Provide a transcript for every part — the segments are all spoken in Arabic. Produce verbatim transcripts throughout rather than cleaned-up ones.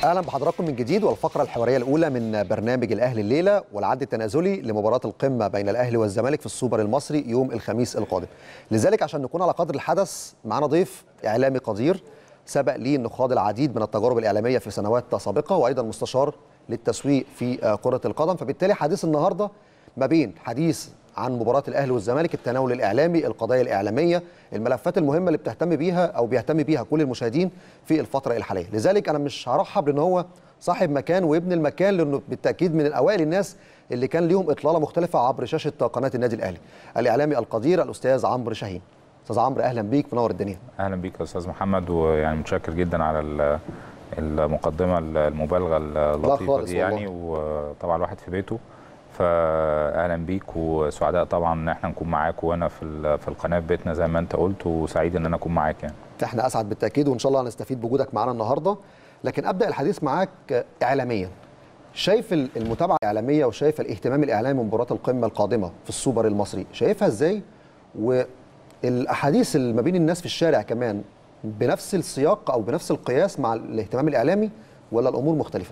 اهلا بحضراتكم من جديد والفقره الحواريه الاولى من برنامج الاهلي الليله والعد التنازلي لمباراه القمه بين الاهلي والزمالك في السوبر المصري يوم الخميس القادم. لذلك عشان نكون على قدر الحدث معنا ضيف اعلامي قدير سبق ليه انه خاض العديد من التجارب الاعلاميه في سنوات سابقه وايضا مستشار للتسويق في كره القدم، فبالتالي حديث النهارده ما بين حديث عن مباراة الأهلي والزمالك، التناول الإعلامي، القضايا الإعلامية، الملفات المهمة اللي بتهتم بيها أو بيهتم بيها كل المشاهدين في الفترة الحالية. لذلك أنا مش هرحب لأن هو صاحب مكان وابن المكان، لأنه بالتأكيد من الأوائل الناس اللي كان ليهم إطلالة مختلفة عبر شاشة قناة النادي الأهلي. الإعلامي القدير الأستاذ عمرو شاهين. أستاذ عمرو أهلا بيك، منور الدنيا. أهلا بيك يا أستاذ محمد، ويعني متشكر جدا على المقدمة المبالغة اللطيفة دي يعني، وطبعا الواحد في بيته، فاهلا بيك وسعداء طبعا ان احنا نكون معاك وانا في في القناه في بيتنا زي ما انت قلت، وسعيد ان انا اكون معاك يعني. احنا اسعد بالتاكيد وان شاء الله هنستفيد بوجودك معانا النهارده، لكن ابدا الحديث معاك اعلاميا. شايف المتابعه الاعلاميه وشايف الاهتمام الاعلامي بمباراه القمه القادمه في السوبر المصري، شايفها ازاي؟ والاحاديث اللي ما بين الناس في الشارع كمان بنفس السياق او بنفس القياس مع الاهتمام الاعلامي ولا الامور مختلفه؟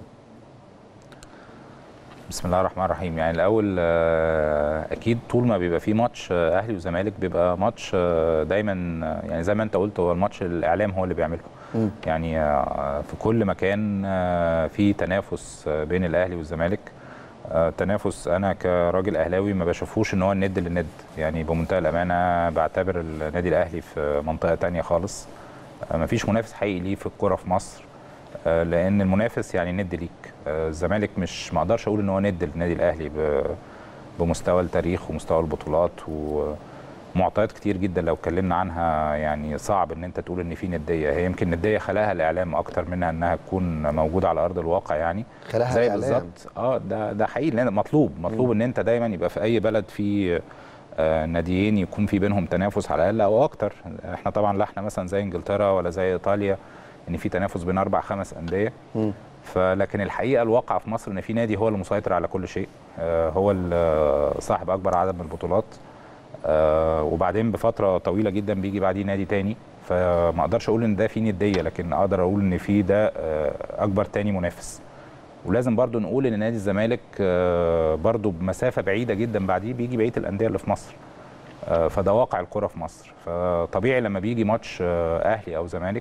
بسم الله الرحمن الرحيم. يعني الاول اكيد طول ما بيبقى فيه ماتش اهلي وزمالك بيبقى ماتش دايما، يعني زي ما انت قلت هو الماتش الاعلام هو اللي بيعمله. م. يعني في كل مكان في تنافس بين الاهلي والزمالك، تنافس انا كراجل اهلاوي ما بشوفوش ان هو الند للند، يعني بمنتهى الامانه بعتبر النادي الاهلي في منطقه ثانيه خالص، ما فيش منافس حقيقي ليه في الكوره في مصر، لان المنافس يعني ند ليك. الزمالك مش ما اقدرش اقول ان هو ند للنادي الاهلي بمستوى التاريخ ومستوى البطولات ومعطيات كتير جدا لو اتكلمنا عنها، يعني صعب ان انت تقول ان في نديه. هي يمكن نديه خلاها الاعلام اكتر منها انها تكون موجوده على ارض الواقع، يعني خلاها زي الاعلام بالظبط. اه ده ده حقيقي، لان مطلوب مطلوب م. ان انت دايما يبقى في اي بلد في آه ناديين يكون في بينهم تنافس على الاقل او اكتر. احنا طبعا لا احنا مثلا زي انجلترا ولا زي ايطاليا ان في تنافس بين اربع خمس انديه، فلكن الحقيقه الواقع في مصر ان في نادي هو اللي مسيطر على كل شيء، هو صاحب اكبر عدد من البطولات، وبعدين بفتره طويله جدا بيجي بعديه نادي تاني، فما اقدرش اقول ان ده في نديه، لكن اقدر اقول ان في ده اكبر تاني منافس. ولازم برضو نقول ان نادي الزمالك برضو بمسافه بعيده جدا بعديه بيجي بقيه الانديه اللي في مصر، فده واقع الكره في مصر. فطبيعي لما بيجي ماتش اهلي او زمالك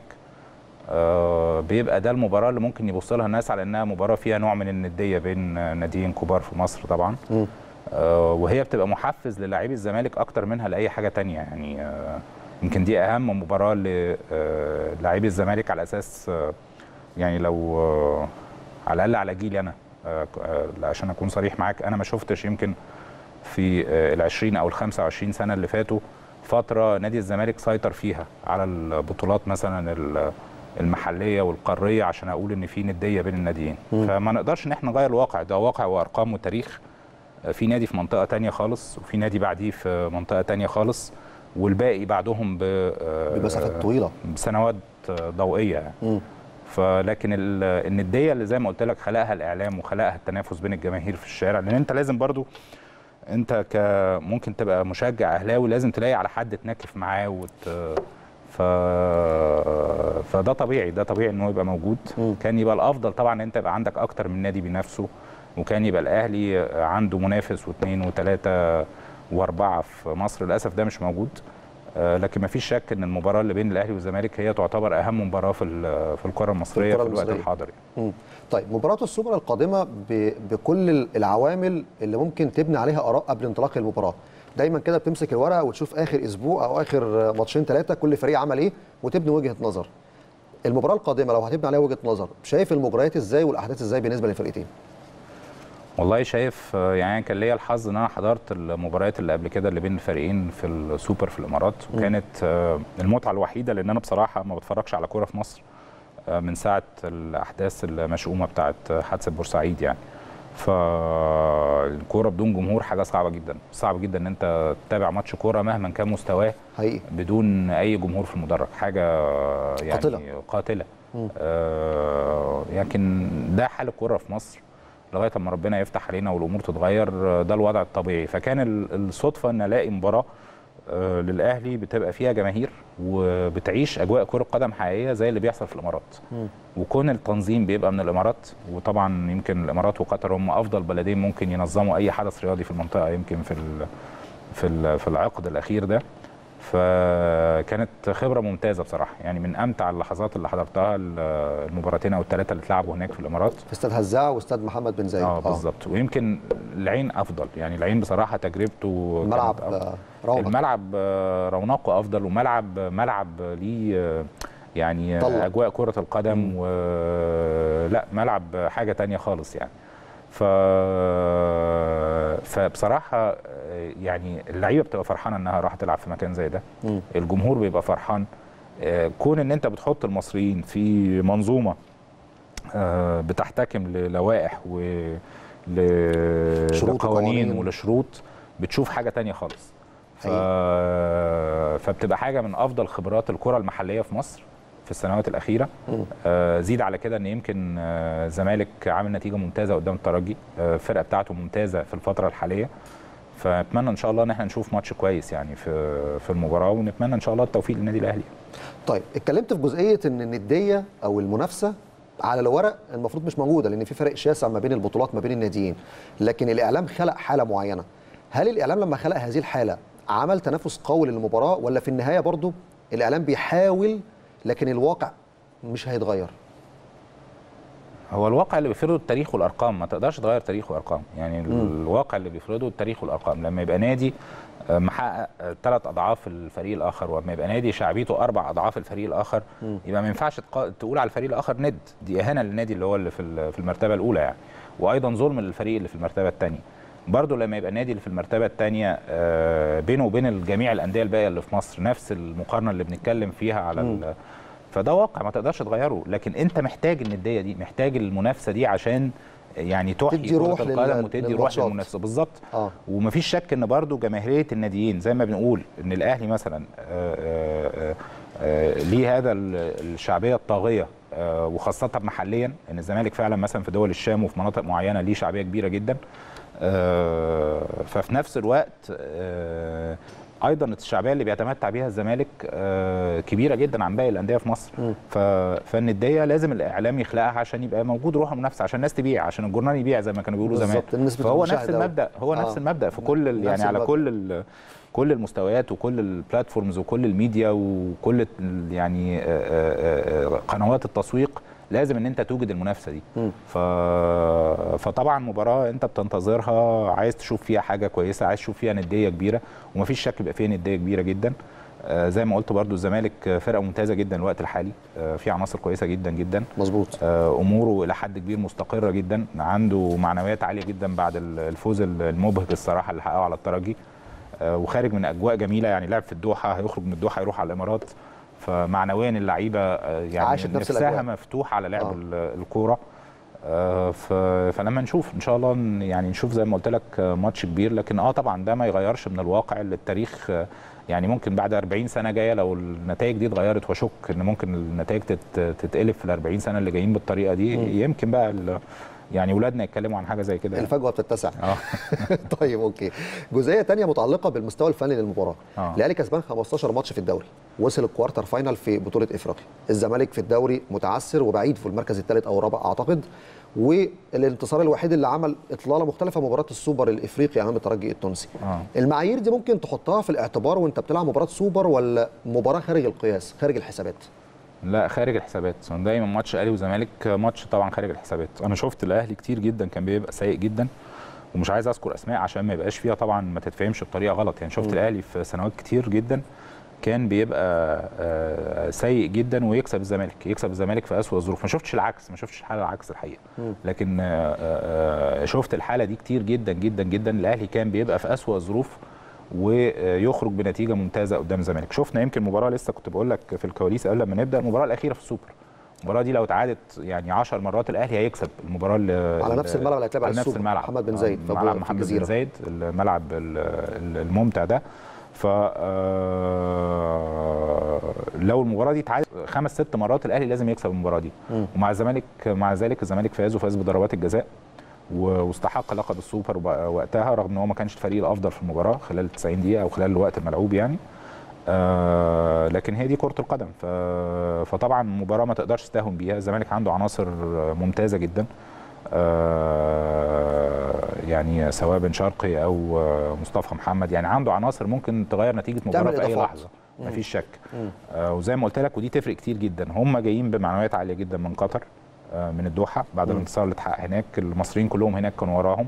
آه بيبقى ده المباراه اللي ممكن يبص لها الناس على انها مباراه فيها نوع من النديه بين ناديين كبار في مصر طبعا، آه وهي بتبقى محفز للاعبي الزمالك اكتر منها لاي حاجه تانية، يعني آه يمكن دي اهم مباراه للاعبي الزمالك على اساس آه يعني لو آه على الاقل على جيلي انا، آه عشان اكون صريح معاك، انا ما شفتش يمكن في آه العشرين او الخمسة وعشرين سنه اللي فاتوا فتره نادي الزمالك سيطر فيها على البطولات مثلا المحليه والقاريه عشان اقول ان في نديه بين الناديين. فما نقدرش ان احنا نغير الواقع، ده واقع وارقام وتاريخ. في نادي في منطقه ثانيه خالص، وفي نادي بعديه في منطقه ثانيه خالص، والباقي بعدهم بمسافات طويله بسنوات ضوئيه يعني. فلكن النديه اللي زي ما قلت لك خلقها الاعلام وخلقها التنافس بين الجماهير في الشارع، لان انت لازم برضو انت ك ممكن تبقى مشجع اهلاوي لازم تلاقي على حد تناكف معاه وت... ف... فده طبيعي، ده طبيعي انه يبقى موجود. م. كان يبقى الافضل طبعا انت يبقى عندك اكتر من نادي بينافسه، وكان يبقى الاهلي عنده منافس واثنين وثلاثه واربعه في مصر. للاسف ده مش موجود، لكن ما فيش شك ان المباراه اللي بين الاهلي والزمالك هي تعتبر اهم مباراه في في الكره المصريه في, في الوقت الحاضر يعني. طيب مباراه السوبر القادمه ب... بكل العوامل اللي ممكن تبني عليها اراء قبل انطلاق المباراه، دايما كده بتمسك الورقه وتشوف اخر اسبوع او اخر ماتشين ثلاثه كل فريق عمل ايه وتبني وجهه نظر. المباراه القادمه لو هتبني عليها وجهه نظر، شايف المجريات ازاي والاحداث ازاي بالنسبه للفرقتين؟ والله شايف يعني كان ليا الحظ ان انا حضرت المباريات اللي قبل كده اللي بين الفريقين في السوبر في الامارات، وكانت المتعه الوحيده، لان انا بصراحه ما بتفرجش على كوره في مصر من ساعه الاحداث المشؤومه بتاعه حادثه بورسعيد يعني. فالكوره بدون جمهور حاجه صعبه جدا، صعب جدا ان انت تتابع ماتش كوره مهما كان مستواه حقيقي بدون اي جمهور في المدرج، حاجه يعني قاتله قاتله. آه لكن ده حال الكوره في مصر لغايه اما ربنا يفتح علينا والامور تتغير، ده الوضع الطبيعي. فكان الصدفه ان الاقي مباراه آه للاهلي بتبقى فيها جماهير وبتعيش اجواء كره قدم حقيقيه زي اللي بيحصل في الامارات. م. وكون التنظيم بيبقى من الامارات، وطبعا يمكن الامارات وقطر هم افضل بلدين ممكن ينظموا اي حدث رياضي في المنطقه يمكن في في في العقد الاخير ده. فكانت خبره ممتازه بصراحه، يعني من امتع اللحظات اللي حضرتها المباراتين او الثلاثه اللي اتلعبوا هناك في الامارات، في استاد هزاع واستاد محمد بن زايد. اه بالظبط. ويمكن العين افضل، يعني العين بصراحه تجربته الملعب رونق، الملعب رونقه افضل، وملعب ملعب ليه يعني طلع. اجواء كره القدم، ولا ملعب حاجه تانية خالص يعني. ف فبصراحه يعني اللعيبه بتبقى فرحانه انها راح تلعب في مكان زي ده. م. الجمهور بيبقى فرحان. كون ان انت بتحط المصريين في منظومه بتحتكم للوائح ولقوانين ولشروط، بتشوف حاجه تانية خالص. ف... فبتبقى حاجه من افضل خبرات الكره المحليه في مصر في السنوات الاخيره. آه زيد على كده ان يمكن الزمالك آه عامل نتيجه ممتازه قدام الترجي، آه الفرقه بتاعته ممتازه في الفتره الحاليه. فنتمنى ان شاء الله ان احنا نشوف ماتش كويس يعني في في المباراه، ونتمنى ان شاء الله التوفيق للنادي الاهلي. طيب اتكلمت في جزئيه ان النديه او المنافسه على الورق المفروض مش موجوده، لان في فرق شاسع ما بين البطولات ما بين الناديين، لكن الاعلام خلق حاله معينه. هل الاعلام لما خلق هذه الحاله عمل تنافس قوي للمباراه، ولا في النهايه برضو الاعلام بيحاول لكن الواقع مش هيتغير؟ هو الواقع اللي بيفرضه التاريخ والارقام، ما تقدرش تغير تاريخ وارقام، يعني م. الواقع اللي بيفرضه التاريخ والارقام. لما يبقى نادي محقق ثلاث اضعاف الفريق الاخر، ولما يبقى نادي شعبيته اربع اضعاف الفريق الاخر، م. يبقى ما ينفعش تقول على الفريق الاخر ند، دي اهانه للنادي اللي هو اللي في المرتبه الاولى يعني، وايضا ظلم للفريق اللي في المرتبه الثانيه. برضه لما يبقى النادي اللي في المرتبه الثانيه بينه وبين جميع الانديه الباقيه اللي في مصر نفس المقارنه اللي بنتكلم فيها على، فده واقع ما تقدرش تغيره. لكن انت محتاج النديه دي، محتاج المنافسه دي عشان يعني تحيي كرة القدم وتدي روح للمنافسه بالظبط. آه. ومفيش شك ان برضو جماهيريه الناديين زي ما بنقول ان الاهلي مثلا آآ آآ آآ ليه هذا الشعبيه الطاغيه، وخاصه محليا ان الزمالك فعلا مثلا في دول الشام وفي مناطق معينه ليه شعبيه كبيره جدا. ففي نفس الوقت ايضا الشعبيه اللي بيتمتع بيها الزمالك كبيره جدا عن باقي الانديه في مصر. فالنديه لازم الاعلام يخلقها عشان يبقى موجود روح المنافسه، عشان الناس تبيع، عشان الجورنال يبيع زي ما كانوا بيقولوا زمان. فهو نفس المبدا، هو نفس آه. المبدا في كل يعني على كل كل المستويات وكل البلاتفورمز وكل الميديا وكل يعني قنوات التسويق، لازم ان انت توجد المنافسه دي. ف... فطبعا مباراه انت بتنتظرها عايز تشوف فيها حاجه كويسه، عايز تشوف فيها نديه كبيره، ومفيش شك يبقى فيها نديه كبيره جدا. آه زي ما قلت برضو الزمالك فرقه ممتازه جدا الوقت الحالي، آه في عناصر كويسه جدا جدا مظبوط. آه اموره الى حد كبير مستقره جدا، عنده معنويات عاليه جدا بعد الفوز المبهج الصراحه اللي حققه على الترجي، آه وخارج من اجواء جميله، يعني لعب في الدوحه، هيخرج من الدوحه يروح على الامارات، فمعنويا اللعيبه يعني نفسها مفتوح على لعب آه. الكوره. آه فلما نشوف ان شاء الله يعني نشوف زي ما قلت لك ماتش كبير، لكن اه طبعا ده ما يغيرش من الواقع اللي التاريخ يعني ممكن بعد أربعين سنه جايه لو النتائج دي اتغيرت، واشك ان ممكن النتائج تتقلب في ال أربعين سنه اللي جايين بالطريقه دي. م. يمكن بقى يعني اولادنا يتكلموا عن حاجه زي كده، الفجوه بتتسع. اه طيب اوكي. جزئيه ثانيه متعلقه بالمستوى الفني للمباراه. آه. الاهلي كسبان خمستاشر ماتش في الدوري، وصل الكوارتر فاينل في بطوله افريقيا. الزمالك في الدوري متعثر وبعيد في المركز الثالث او الرابع اعتقد، والانتصار الوحيد اللي عمل اطلاله مختلفه مباراه السوبر الافريقي امام الترجي التونسي. آه. المعايير دي ممكن تحطها في الاعتبار وانت بتلعب مباراه سوبر، ولا مباراه خارج القياس خارج الحسابات؟ لا خارج الحسابات، دايما ماتش اهلي وزمالك ماتش طبعا خارج الحسابات. انا شفت الاهلي كتير جدا كان بيبقى سيء جدا، ومش عايز اذكر اسماء عشان ما يبقاش فيها طبعا ما تتفهمش بطريقه غلط، يعني شفت م. الاهلي في سنوات كتير جدا كان بيبقى سيء جدا ويكسب الزمالك، يكسب الزمالك في اسوأ الظروف. ما شفتش العكس، ما شفتش الحاله العكس الحقيقه، م. لكن شفت الحاله دي كتير جدا جدا جدا. الاهلي كان بيبقى في اسوأ الظروف ويخرج بنتيجه ممتازه قدام الزمالك. شفنا يمكن مباراه لسه كنت بقول لك في الكواليس قبل ما نبدا، المباراه الاخيره في السوبر، المباراه دي لو اتعادت يعني عشر مرات الاهلي هيكسب المباراه على نفس الملعب اللي هيتلعب على نفس الملعب محمد بن زايد في ملعب محمد بن زايد الملعب الممتع ده. ف لو المباراه دي اتعادت خمس ست مرات الاهلي لازم يكسب المباراه دي. م. ومع الزمالك مع ذلك الزمالك فاز وفاز بضربات الجزاء، واستحق لقب السوبر وقتها، رغم ان هو ما كانش الفريق الافضل في المباراه خلال تسعين دقيقه او خلال الوقت الملعوب يعني. آه لكن هي دي كره القدم. فطبعا مباراه ما تقدرش تستهون بيها. الزمالك عنده عناصر ممتازه جدا، آه يعني سواء بن شرقي او مصطفى محمد، يعني عنده عناصر ممكن تغير نتيجه مباراه في اي لحظه، ما فيش شك. آه وزي ما قلت لك ودي تفرق كتير جدا، هم جايين بمعنويات عاليه جدا من قطر، آه من الدوحه بعد الانتصار اللي اتحقق هناك. المصريين كلهم هناك كانوا وراهم،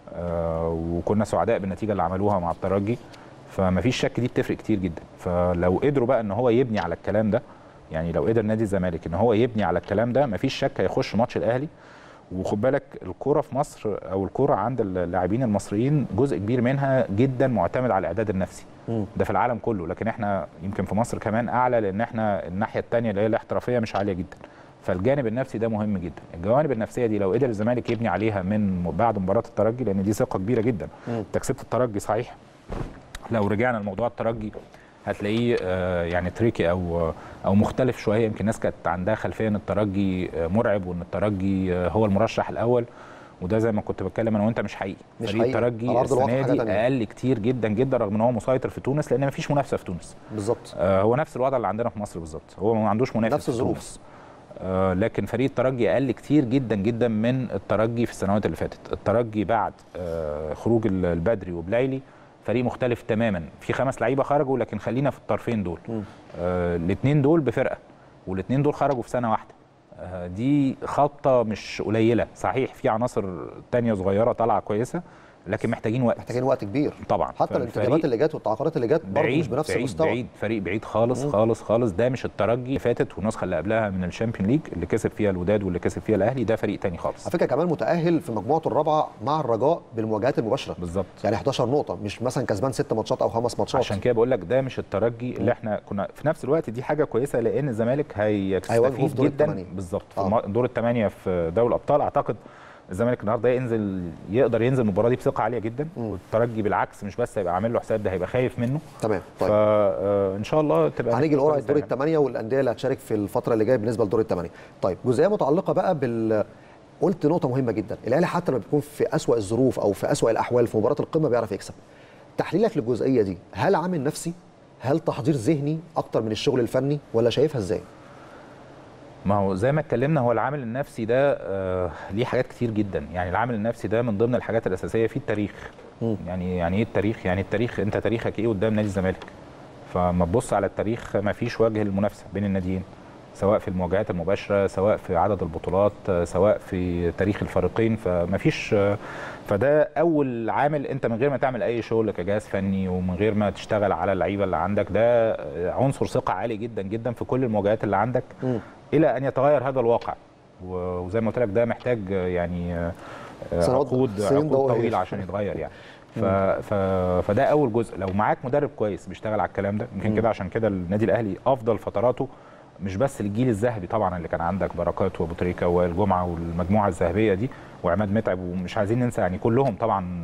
آه وكنا سعداء بالنتيجه اللي عملوها مع الترجي. فما فيش شك دي بتفرق كتير جدا. فلو قدروا بقى ان هو يبني على الكلام ده، يعني لو قدر نادي الزمالك ان هو يبني على الكلام ده، ما فيش شك هيخش ماتش الاهلي. وخد بالك الكوره في مصر او الكوره عند اللاعبين المصريين جزء كبير منها جدا معتمد على الاعداد النفسي. م. ده في العالم كله، لكن احنا يمكن في مصر كمان اعلى، لان احنا الناحيه الثانيه اللي هي الاحترافيه مش عاليه جدا. فالجانب النفسي ده مهم جدا. الجوانب النفسيه دي لو قدر الزمالك يبني عليها من بعد مباراه الترجي، لان دي ثقه كبيره جدا. انت كسبت الترجي صحيح، لو رجعنا لموضوع الترجي هتلاقيه آه يعني تريكي او او مختلف شويه. يمكن الناس كانت عندها خلفيه ان الترجي مرعب وان الترجي هو المرشح الاول، وده زي ما كنت بتكلم انا وانت مش حقيقي. مش فريق الترجي السنه دي اقل كتير جدا جدا، رغم ان هو مسيطر في تونس، لان مفيش منافسه في تونس. بالظبط. آه هو نفس الوضع اللي عندنا في مصر بالظبط، هو ما عندوش منافس نفس الظروف. آه لكن فريق الترجي اقل كتير جدا جدا من الترجي في السنوات اللي فاتت. الترجي بعد آه خروج البدري وبلايلي فريق مختلف تماما، في خمس لعيبه خرجوا، لكن خلينا في الطرفين دول. آه الاثنين دول بفرقه، والاثنين دول خرجوا في سنه واحده. آه دي خطه مش قليله. صحيح في عناصر تانية صغيره طالعه كويسه، لكن محتاجين وقت، محتاجين وقت كبير طبعا. حتى الانتدابات اللي جت والتعاقدات اللي جت برضه مش بنفس بعيد المستوى. بعيد فريق بعيد خالص مم. خالص خالص. ده مش الترجي اللي فاتت والنسخه اللي قبلها من الشامبيون ليج اللي كسب فيها الوداد واللي كسب فيها الاهلي. ده فريق تاني خالص. على فكره كمان متاهل في مجموعته الرابعه مع الرجاء بالمواجهات المباشره بالظبط، يعني احداشر نقطه، مش مثلا كسبان ست ماتشات او خمس ماتشات. عشان كده بقول لك ده مش الترجي اللي احنا كنا. في نفس الوقت دي حاجه كويسه، لان الزمالك هيستفيد جدا بالظبط في آه. دور الثمانيه في دوري الابطال. اعتقد الزمالك النهارده ينزل يقدر ينزل المباراه دي بثقه عاليه جدا، والترجي بالعكس مش بس هيبقى عامل له حساب، ده هيبقى خايف منه. تمام. طيب فان شاء الله تبقى هنيجي لقرعه دور الثمانيه والانديه اللي هتشارك في الفتره اللي جايه بالنسبه لدور الثمانيه. طيب جزئيه متعلقه بقى بال قلت نقطه مهمه جدا، الاهلي حتى لما بيكون في اسوأ الظروف او في اسوأ الاحوال في مباراه القمه بيعرف يكسب. تحليلك للجزئيه دي، هل عامل نفسي، هل تحضير ذهني اكتر من الشغل الفني، ولا شايفها ازاي؟ ما هو زي ما اتكلمنا، هو العامل النفسي ده آه ليه حاجات كتير جدا. يعني العامل النفسي ده من ضمن الحاجات الاساسيه في التاريخ. م. يعني يعني ايه التاريخ؟ يعني التاريخ انت تاريخك ايه قدام نادي الزمالك؟ فما تبص على التاريخ ما فيش وجه للمنافسه بين الناديين، سواء في المواجهات المباشره، سواء في عدد البطولات، سواء في تاريخ الفريقين. فما فيش، فده اول عامل. انت من غير ما تعمل اي شغل كجهاز فني ومن غير ما تشتغل على اللعيبه اللي عندك، ده عنصر ثقه عالي جدا جدا في كل المواجهات اللي عندك. م. الى ان يتغير هذا الواقع. وزي ما قلت لك ده محتاج يعني عقود عقود طويله عشان يتغير يعني. ف... ف... فده اول جزء. لو معاك مدرب كويس بيشتغل على الكلام ده، يمكن كده عشان كده النادي الاهلي افضل فتراته مش بس الجيل الذهبي طبعا اللي كان عندك بركات وابو تريكه والجمعه والمجموعه الذهبيه دي وعماد متعب، ومش عايزين ننسى يعني كلهم طبعا،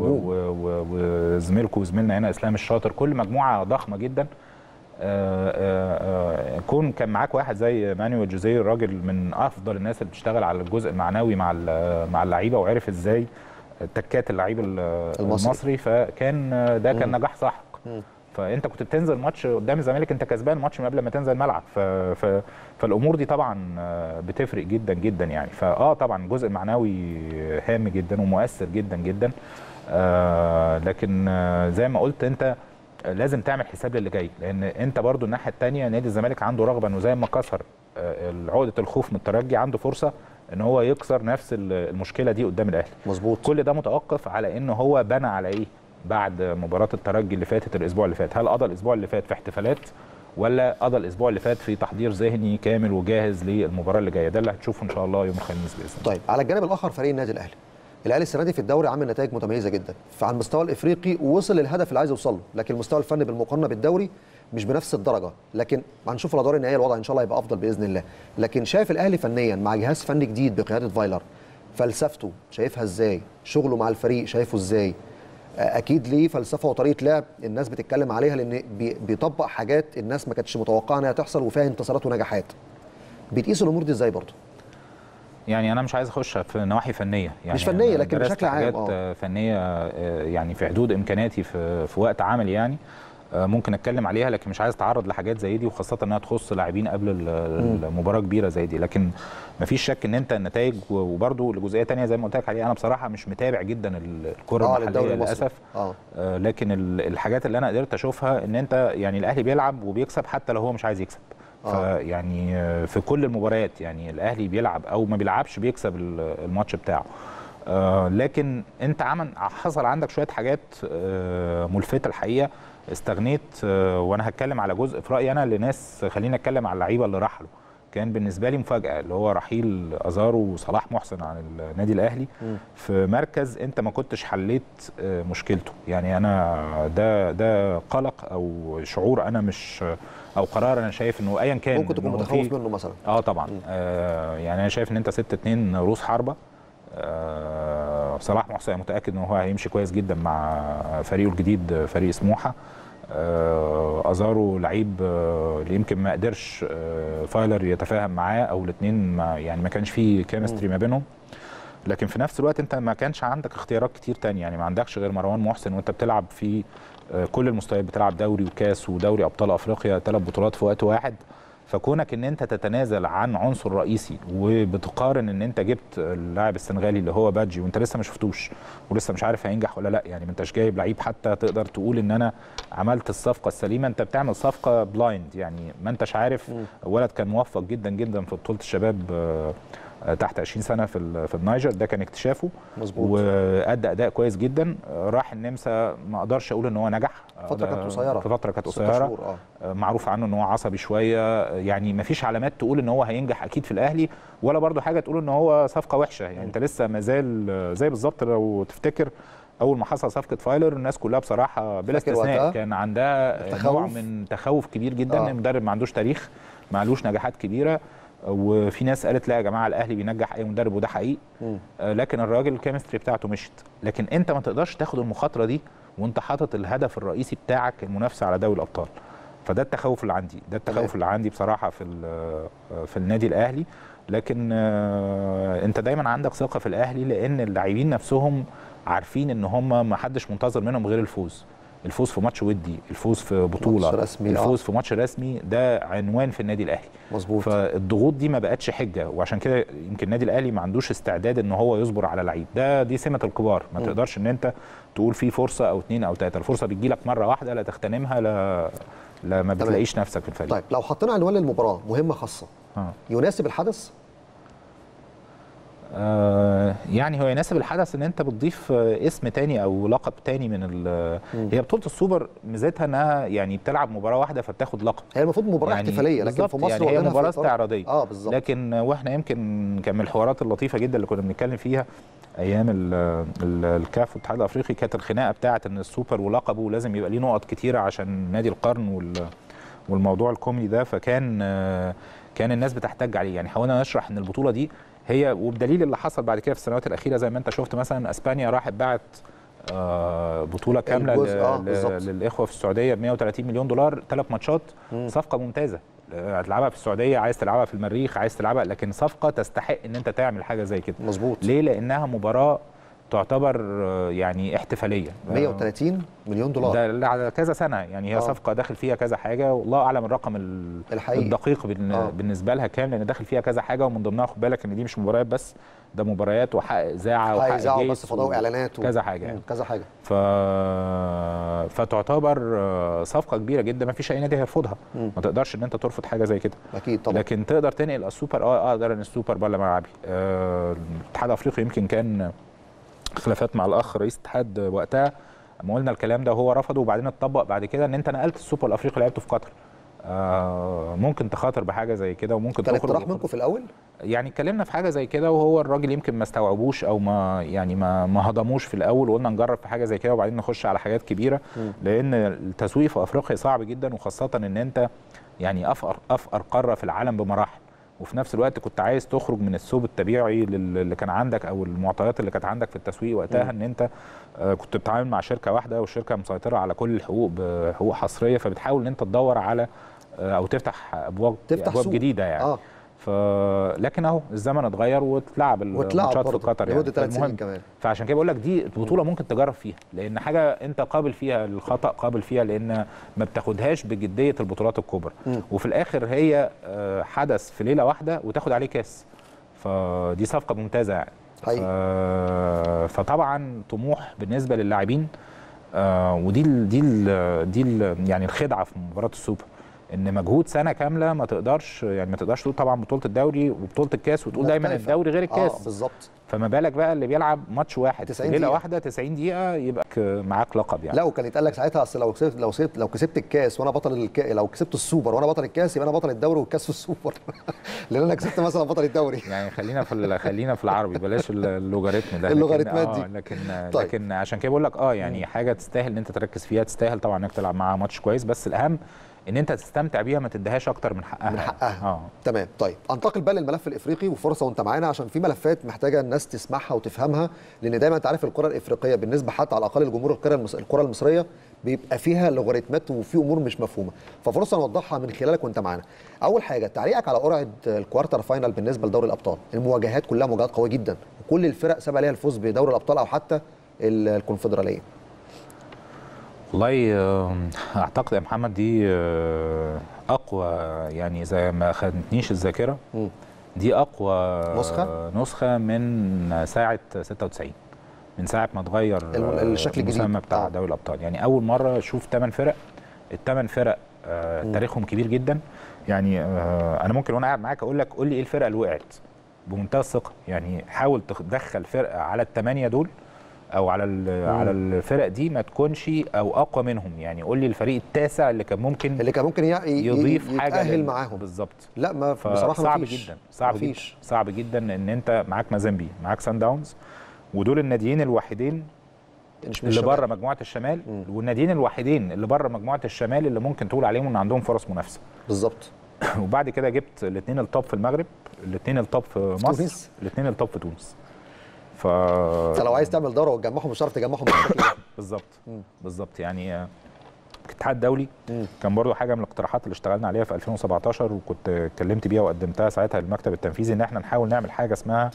وزميلكم وزميلنا هنا اسلام الشاطر، كل مجموعه ضخمه جدا. آآ آآ كون كان معاك واحد زي مانويل جوزيه، الراجل من افضل الناس اللي بتشتغل على الجزء المعنوي مع مع اللعيبه، وعرف ازاي تكات اللعيب المصري، فكان ده كان نجاح ساحق. فانت كنت بتنزل ماتش قدام الزمالك انت كسبان ماتش من قبل ما تنزل الملعب. ف... ف... فالامور دي طبعا بتفرق جدا جدا يعني. فاه طبعا الجزء المعنوي هام جدا ومؤثر جدا جدا. آه لكن آه زي ما قلت انت لازم تعمل حساب للي جاي، لان انت برضو الناحيه الثانيه نادي الزمالك عنده رغبه انه زي ما كسر عقده الخوف من الترجي، عنده فرصه ان هو يكسر نفس المشكله دي قدام الاهلي. مظبوط. كل ده متوقف على ان هو بنى على ايه بعد مباراه الترجي اللي فاتت الاسبوع اللي فات. هل قضى الاسبوع اللي فات في احتفالات، ولا قضى الاسبوع اللي فات في تحضير ذهني كامل وجاهز للمباراه اللي جايه؟ ده اللي هتشوفه ان شاء الله يوم الخميس باذن الله. طيب على الجانب الاخر فريق النادي الاهلي، الاهلي السنه دي في الدوري عامل نتائج متميزه جدا، فعلى المستوى الافريقي وصل للهدف اللي عايز يوصل له، لكن المستوى الفني بالمقارنه بالدوري مش بنفس الدرجه، لكن هنشوف الادوار النهائيه الوضع ان شاء الله هيبقى افضل باذن الله. لكن شايف الاهلي فنيا مع جهاز فني جديد بقياده فايلر، فلسفته شايفها ازاي؟ شغله مع الفريق شايفه ازاي؟ اكيد ليه فلسفه وطريقه لعب الناس بتتكلم عليها، لان بيطبق حاجات الناس ما كانتش متوقعه انها تحصل وفيها انتصارات ونجاحات. بتقيس الامور دي ازاي برضه؟ يعني انا مش عايز اخش في نواحي فنيه، يعني مش فنيه لكن بشكل عام حاجات اه فنيه يعني في حدود امكانياتي في في وقت عملي يعني ممكن اتكلم عليها، لكن مش عايز اتعرض لحاجات زي دي، وخاصه انها تخص لاعبين قبل المباراه كبيره زي دي. لكن مفيش شك ان انت النتائج، وبرده لجزئيه ثانيه زي ما قلت لك عليها، انا بصراحه مش متابع جدا الكره آه المحليه للاسف. آه. آه لكن الحاجات اللي انا قدرت اشوفها ان انت يعني الاهلي بيلعب وبيكسب حتى لو هو مش عايز يكسب. آه. فيعني في كل المباريات يعني الاهلي بيلعب او ما بيلعبش بيكسب الماتش بتاعه. آه لكن انت عمل حصل عندك شويه حاجات آه ملفته الحقيقه، استغنيت. آه وانا هتكلم على جزء في رايي انا لناس، خلينا اتكلم على اللعيبه اللي رحلوا. كان بالنسبه لي مفاجاه اللي هو رحيل ازارو وصلاح محسن عن النادي الاهلي م. في مركز انت ما كنتش حليت آه مشكلته. يعني انا ده ده قلق او شعور انا مش او قرار انا شايف انه ايا كان ممكن تكون متخوف منه مثلا. اه طبعا. آه يعني انا شايف ان انت ستة اتنين روس حربه. آه صلاح محسن متاكد ان هو هيمشي كويس جدا مع فريقه الجديد فريق سموحه. آه ازارو لعيب آه اللي يمكن ما قدرش آه فايلر يتفاهم معاه، او الاثنين يعني ما كانش فيه كيمستري ما بينهم. لكن في نفس الوقت انت ما كانش عندك اختيارات كتير تانية، يعني ما عندكش غير مروان محسن وانت بتلعب في آه كل المستويات، بتلعب دوري وكاس ودوري ابطال افريقيا، ثلاث بطولات في وقت واحد. فكونك ان انت تتنازل عن عنصر رئيسي وبتقارن ان انت جبت اللاعب السنغالي اللي هو بادجي وانت لسه ما شفتوش ولسه مش عارف هينجح ولا لا، يعني ما انتش جايب لعيب حتى تقدر تقول ان انا عملت الصفقه السليمه، انت بتعمل صفقه بلايند، يعني ما انتش عارف. ولد كان موفق جدا جدا في بطوله الشباب تحت عشرين سنه في في النيجر، ده كان اكتشافه مظبوط، وادى اداء كويس جدا. راح النمسا، ما اقدرش اقول ان هو نجح، فتره كانت قصيره في فتره كانت قصيره. آه. معروف عنه ان هو عصبي شويه، يعني ما فيش علامات تقول ان هو هينجح اكيد في الاهلي، ولا برده حاجه تقول ان هو صفقه وحشه. يعني م. انت لسه ما زال زي بالظبط لو تفتكر اول ما حصل صفقه فايلر الناس كلها بصراحه بلا استثناء كان عندها تخوف. نوع من تخوف كبير جدا. آه. المدرب ما عندوش تاريخ، ما عندوش نجاحات كبيره، وفي ناس قالت لا يا جماعه الاهلي بينجح اي مدرب، وده حقيقي. آه لكن الراجل الكيمستري بتاعته مشت. لكن انت ما تقدرش تاخد المخاطره دي وانت حاطط الهدف الرئيسي بتاعك المنافسه على دوري الابطال. فده التخوف اللي عندي، ده التخوف اللي عندي بصراحه في في النادي الاهلي. لكن آه انت دايما عندك ثقه في الاهلي، لان اللاعبين نفسهم عارفين ان هم ما حدش منتظر منهم غير الفوز. الفوز في ماتش ودي، الفوز في بطوله، رسمي. الفوز آه. في ماتش رسمي، ده عنوان في النادي الاهلي. مظبوط. فالضغوط دي ما بقتش حجه، وعشان كده يمكن النادي الاهلي ما عندوش استعداد ان هو يصبر على لعيب. ده دي سمه الكبار، ما م. تقدرش ان انت تقول في فرصه او اثنين او ثلاثه، الفرصه بتجي لك مره واحده لا تغتنمها، لا لا ما بتلاقيش نفسك في الفريق. طيب لو حطينا عنوان للمباراه مهمه خاصه، آه. يناسب الحدث؟ آه يعني هو يناسب الحدث ان انت بتضيف اسم تاني او لقب تاني من هي بطوله السوبر. ميزتها انها يعني بتلعب مباراه واحده فبتاخد لقب، هي المفروض مباراه يعني احتفاليه، لكن في مصر يعني هي مباراه استعراضيه. اه بالظبط. لكن واحنا يمكن كان من الحوارات اللطيفه جدا اللي كنا بنتكلم فيها ايام الكاف والاتحاد الافريقي، كانت الخناقه بتاعه ان السوبر ولقبه لازم يبقى ليه نقط كتيره عشان نادي القرن والموضوع الكوميدي ده. فكان كان الناس بتحتج عليه. يعني حاولنا نشرح ان البطوله دي هي، وبدليل اللي حصل بعد كده في السنوات الاخيره زي ما انت شفت مثلا اسبانيا راحت باعت بطوله كامله آه للاخوه في السعوديه ب مئة وثلاثين مليون دولار، ثلاث ماتشات. مم. صفقه ممتازه، هتلعبها في السعوديه، عايز تلعبها في المريخ، عايز تلعبها، لكن صفقه تستحق ان انت تعمل حاجه زي كده. مظبوط. ليه؟ لانها مباراه تعتبر يعني احتفاليه. مئة وثلاثين مليون دولار ده على كذا سنه، يعني هي آه. صفقه داخل فيها كذا حاجه، والله اعلم الرقم الحقيقي الدقيق آه. بالنسبه لها كام، لان داخل فيها كذا حاجه، ومن ضمنها خد بالك ان دي مش مباريات بس، ده مباريات وحق اذاعه وحق اذاعه وبث فضاء واعلانات و... كذا حاجه يعني. كذا حاجه ف... فتعتبر صفقه كبيره جدا، ما فيش اي نادي هيرفضها. مم. ما تقدرش ان انت ترفض حاجه زي كده اكيد طبعا. لكن تقدر تنقل السوبر. اه اقدر ان السوبر بره ملعبي. آه الاتحاد الافريقي يمكن كان خلافات مع الاخ رئيس الاتحاد وقتها، اما قلنا الكلام ده وهو رفضه، وبعدين اتطبق بعد كده ان انت نقلت السوبر الافريقي لعبته في قطر. آه ممكن تخاطر بحاجه زي كده وممكن تخرج. كان اقتراح منكم في الاول؟ يعني اتكلمنا في حاجه زي كده، وهو الراجل يمكن ما استوعبوش او ما يعني ما ما هضموش في الاول، وقلنا نجرب في حاجه زي كده وبعدين نخش على حاجات كبيره. م. لان التسويق في افريقيا صعب جدا، وخاصه ان انت يعني افقر افقر قاره في العالم بمراحل، وفي نفس الوقت كنت عايز تخرج من الثوب الطبيعي اللي كان عندك او المعطيات اللي كانت عندك في التسويق وقتها. م. ان انت كنت بتتعامل مع شركه واحده والشركه مسيطره على كل الحقوق بحقوق حصريه، فبتحاول ان انت تدور على او تفتح ابواب تفتح ابواب سوق. جديده يعني. آه. ف لكن اهو الزمن اتغير واتلعب الماتشات في قطر يعني لمده ثلاث المهم سنين كمان. فعشان كده بقول لك دي بطوله ممكن تجرب فيها، لان حاجه انت قابل فيها للخطا، قابل فيها لان ما بتاخدهاش بجديه البطولات الكبرى، وفي الاخر هي حدث في ليله واحده وتاخد عليه كاس، فدي صفقه ممتازه يعني. ف... فطبعا طموح بالنسبه للاعبين، آه ودي ال دي ال دي ال يعني الخدعه في مباراه السوبر، ان مجهود سنه كامله ما تقدرش يعني ما تقدرش تقول طبعا بطوله الدوري وبطوله الكاس وتقول دايما الدوري غير الكاس. اه بالظبط. فما بالك بقى اللي بيلعب ماتش واحد في ليله واحده تسعين دقيقه يبقى معاك لقب يعني. لا وكان يتقال لك ساعتها اصل لو كسبت لو كسبت لو كسبت الكاس وانا بطل الك... لو كسبت السوبر وانا بطل الكاس يبقى انا بطل الدوري والكاس في السوبر لان انا كسبت مثلا بطل الدوري. يعني خلينا في ال... خلينا في العربي بلاش اللوغاريتم ده. اللوغاريتمات دي. آه لكن طيب. لكن عشان كده بقول لك اه يعني م. حاجه تستاهل ان انت تركز فيها، تستاهل طبعا انك تلعب معاها ماتش كويس، بس الاهم ان انت تستمتع بيها ما تديهاش اكتر من حقها من حقها. اه تمام. طيب انتقل بقى للملف الافريقي وفرصه وانت معانا عشان في ملفات محتاجه الناس تسمعها وتفهمها، لان دايما انت عارف الكره الافريقيه بالنسبه حتى على الاقل لجمهور الكره المصريه بيبقى فيها لوغاريتمات وفي امور مش مفهومه، ففرصه نوضحها من خلالك وانت معانا. اول حاجه تعليقك على قرعه الكوارتر فاينل بالنسبه لدوري الابطال، المواجهات كلها مواجهات قويه جدا وكل الفرق سبق ليها الفوز بدوري الابطال او حتى الكونفدراليه. والله اعتقد يا محمد دي اقوى، يعني زي ما خدتنيش الذاكره دي اقوى نسخه نسخه من ساعه ستة وتسعين، من ساعه ما اتغير الشكل الجديد المسمى بتاع آه. دوري الابطال. يعني اول مره اشوف ثمان فرق، الثمان فرق تاريخهم كبير جدا. يعني انا ممكن وانا قاعد معاك اقول لك قول لي ايه الفرقه اللي وقعت بمنتهى الثقه، يعني حاول تدخل فرقه على الثمانيه دول او على على الفرق دي ما تكونش او اقوى منهم، يعني قول لي الفريق التاسع اللي كان ممكن اللي كان ممكن يضيف حاجه يتأهل معاهم بالظبط. لا ما بصراحه صعب مفيش. جدا صعب مفيش. جدا صعب جدا ان انت معاك مازيمبي، معاك سان داونز، ودول الناديين الوحيدين اللي بره مجموعه الشمال، م. والناديين الوحيدين اللي بره مجموعه الشمال اللي ممكن تقول عليهم ان عندهم فرص منافسه بالظبط. وبعد كده جبت الاثنين التوب في المغرب، الاثنين التوب في مصر، الاثنين التوب في تونس. ف فلو عايز تعمل دوره وتجمعهم مش هتعرف تجمعهم بالشكل ده. بالظبط بالظبط. يعني الاتحاد الدولي كان برضو حاجه من الاقتراحات اللي اشتغلنا عليها في ألفين وسبعتاشر وكنت اتكلمت بيها وقدمتها ساعتها للمكتب التنفيذي، ان احنا نحاول نعمل حاجه اسمها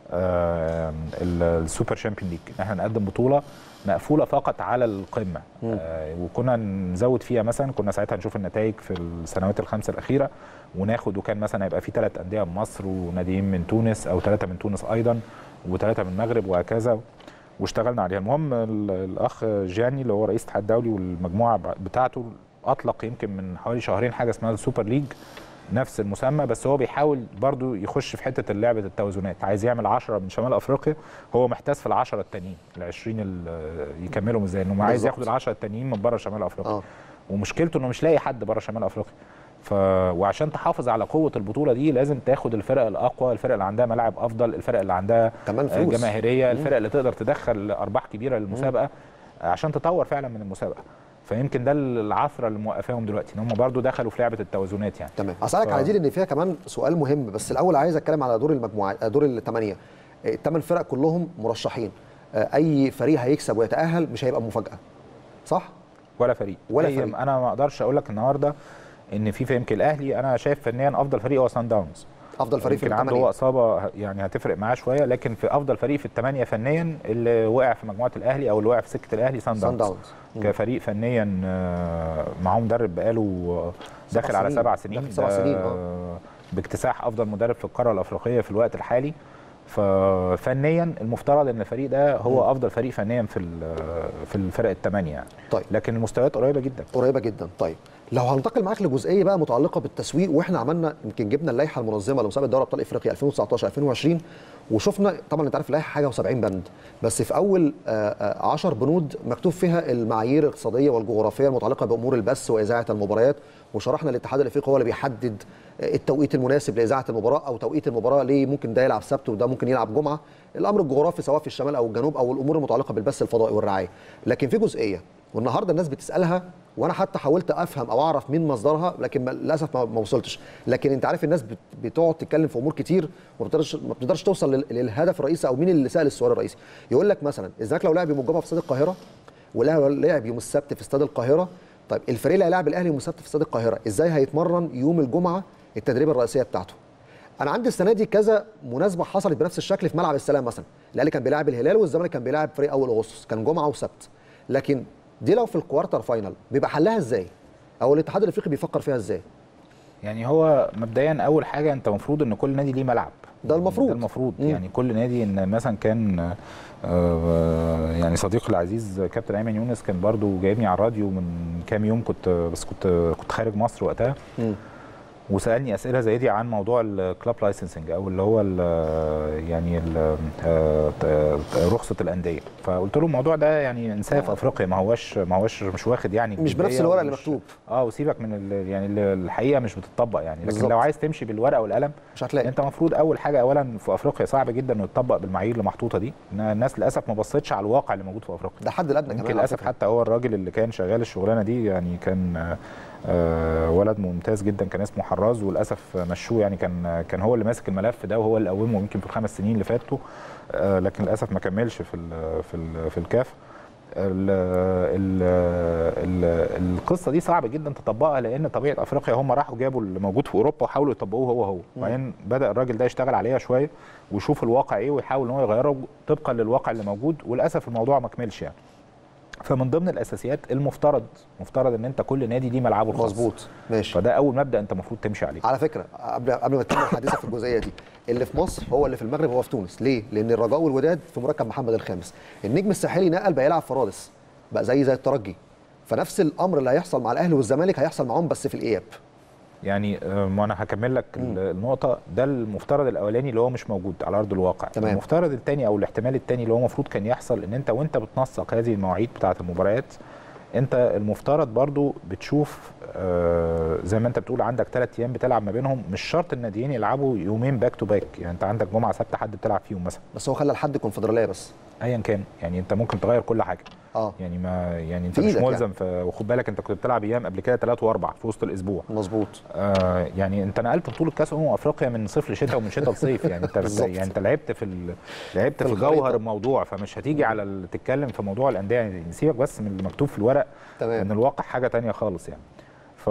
آه السوبر شامبيون ليج، ان احنا نقدم بطوله مقفوله فقط على القمه، آه وكنا نزود فيها مثلا، كنا ساعتها نشوف النتائج في السنوات الخمسه الاخيره وناخد، وكان مثلا يبقى في ثلاث انديه من مصر وناديين من تونس او ثلاثه من تونس ايضا وثلاثه من المغرب وهكذا، واشتغلنا عليها. المهم الاخ جاني اللي هو رئيس الاتحاد الدولي والمجموعه بتاعته اطلق يمكن من حوالي شهرين حاجه اسمها السوبر ليج، نفس المسمى، بس هو بيحاول برضو يخش في حته لعبه التوازنات، عايز يعمل عشرة من شمال افريقيا، هو محتاس في العشرة التانيين ال عشرين يكملهم ازاي، انه عايز ياخد العشرة التانيين من بره شمال افريقيا. آه. ومشكلته انه مش لاقي حد بره شمال افريقيا. ف وعشان تحافظ على قوه البطوله دي لازم تاخد الفرق الاقوى، الفرق اللي عندها ملاعب افضل، الفرق اللي عندها جماهيريه، الفرق اللي تقدر تدخل ارباح كبيره للمسابقه عشان تطور فعلا من المسابقه. فيمكن ده العثره اللي موقفاهم دلوقتي، ان هم برضو دخلوا في لعبه التوازنات يعني. تمام. هسالك ف... على دي لان فيها كمان سؤال مهم، بس الاول عايز اتكلم على دور المجموعات، دور الثمانيه. الثمان فرق كلهم مرشحين، اي فريق هيكسب ويتاهل مش هيبقى مفاجاه، صح؟ ولا فريق ولا فريق. انا ما اقدرش اقول لك النهارده ان في يمكن الاهلي، انا شايف فنيا افضل فريق هو سان داونز، افضل فريق في الثمانيه، عنده اصابه يعني هتفرق معاه شويه، لكن في افضل فريق في الثمانيه فنيا اللي وقع في مجموعه الاهلي او اللي وقع في سكه الاهلي سان داونز. داونز كفريق فنيا معاه مدرب بقاله داخل على سبع سنين، سبع سنين اه باكتساح افضل مدرب في القاره الافريقيه في الوقت الحالي. ففنيا المفترض ان الفريق ده هو افضل فريق فنيا في في الفرق الثمانيه يعني. طيب. لكن المستويات قريبه جدا قريبه جدا. طيب لو هنتقل معاك لجزئيه بقى متعلقه بالتسويق، واحنا عملنا يمكن جبنا اللائحه المنظمه لمسابقه دوري ابطال افريقيا ألفين وتسعتاشر ألفين وعشرين، وشفنا طبعا انت عارف اللائحه حاجه وسبعين بند، بس في اول عشر بنود مكتوب فيها المعايير الاقتصاديه والجغرافيه المتعلقه بامور البث واذاعه المباريات، وشرحنا الاتحاد الافريقي هو اللي بيحدد التوقيت المناسب لاذاعه المباراه او توقيت المباراه، ليه ممكن ده يلعب سبت وده ممكن يلعب جمعه، الامر الجغرافي سواء في الشمال او الجنوب او الامور المتعلقه بالبث الفضائي والرعايه. لكن في جزئيه والنهارده الناس بتسالها، وانا حتى حاولت افهم او اعرف مين مصدرها، لكن للاسف ما وصلتش. لكن انت عارف الناس بتقعد تتكلم في امور كتير وما بتقدرش ما بتقدرش توصل للهدف الرئيسي او مين اللي سال السؤال الرئيسي. يقول لك مثلا الزمالك لو لعب يوم الجمعه في استاد القاهره والاهلي لعب يوم السبت في استاد القاهره، طيب الفريق اللي هيلاعب الاهلي يوم السبت في استاد القاهره ازاي هيتمرن يوم الجمعه التدريب الرئيسيه بتاعته؟ انا عندي السنه دي كذا مناسبه حصلت بنفس الشكل في ملعب السلام مثلا، الاهلي كان بيلاعب الهلال والزمالك كان بيلاعب فريق اول اغسطس، كان جمعه وسبت. لكن دي لو في الكوارتر فاينل بيبقى حلها ازاي؟ او الاتحاد الافريقي بيفكر فيها ازاي؟ يعني هو مبدئيا اول حاجه انت المفروض ان كل نادي ليه ملعب. ده المفروض ده المفروض مم. يعني كل نادي، ان مثلا كان آه يعني صديقي العزيز كابتن ايمن يونس كان برضو جايبني على الراديو من كام يوم، كنت بس كنت كنت خارج مصر وقتها، مم. وسالني اسئله زي دي عن موضوع الكلاب لايسنسنج او اللي هو ال يعني ال رخصه الانديه. فقلت له الموضوع ده يعني انساه في افريقيا، ما هوش ما هوش مش واخد يعني مش بنفس الورق اللي مكتوب. اه وسيبك من ال يعني الحقيقه مش بتطبق يعني. لكن بالزبط. لو عايز تمشي بالورقه والقلم مش هتلاقي. انت المفروض اول حاجه اولا في افريقيا صعب جدا انه يتطبق بالمعايير اللي محطوطه دي، الناس للاسف ما بصتش على الواقع اللي موجود في افريقيا. ده حد الادنى كمان للاسف. حتى هو الراجل اللي كان شغال الشغلانه دي يعني كان آه ولد ممتاز جدا، كان اسمه حراز، وللاسف مشوه يعني. كان كان هو اللي ماسك الملف ده وهو اللي قومه يمكن في الخمس سنين اللي فاتوا، آه لكن للاسف ما كملش في ال في ال في الكاف. ال ال ال القصه دي صعب جدا تطبقها، لان طبيعه افريقيا هم راحوا جابوا اللي موجود في اوروبا وحاولوا يطبقوه هو هو، وبعدين بدا الراجل ده يشتغل عليها شويه ويشوف الواقع ايه ويحاول ان هو يغيره طبقا للواقع اللي موجود، وللاسف الموضوع ما كملش يعني. فمن ضمن الاساسيات المفترض مفترض ان انت كل نادي ليه ملعبه الخاص. مظبوط ماشي. فده اول مبدا انت المفروض تمشي عليه. على فكره قبل قبل ما تكمل حديثك في الجزئيه دي، اللي في مصر هو اللي في المغرب هو في تونس، ليه؟ لان الرجاء والوداد في مركب محمد الخامس، النجم الساحلي نقل بقى يلعب في رادس بقى زي زي الترجي، فنفس الامر اللي هيحصل مع الاهلي والزمالك هيحصل معاهم بس في الاياب. يعني ما انا هكمل لك مم. النقطه. ده المفترض الاولاني اللي هو مش موجود على ارض الواقع. تمام. المفترض الثاني او الاحتمال الثاني اللي هو المفروض كان يحصل، ان انت وانت بتنسق هذه المواعيد بتاعه المباريات انت المفترض برضو بتشوف آه زي ما انت بتقول عندك ثلاث ايام بتلعب ما بينهم، مش شرط الناديين يلعبوا يومين باك تو باك، يعني انت عندك جمعه سبت حد بتلعب فيهم مثلا، بس هو خلى الحد كونفدراليه بس ايا كان يعني انت ممكن تغير كل حاجه. اه يعني ما يعني انت مش ملزم يعني. في وخد بالك انت كنت بتلعب ايام قبل كده ثلاث واربع في وسط الاسبوع. مظبوط. آه يعني انت نقلت بطوله كاس امم افريقيا من صيف لشتاء ومن شتاء لصيف، يعني انت يعني انت لعبت في ال... لعبت في, في جوهر الموضوع، فمش هتيجي على ال... تتكلم في موضوع الانديه يعني. سيبك بس من اللي مكتوب في الورق، تمام. ان الواقع حاجه ثانيه خالص يعني. ف...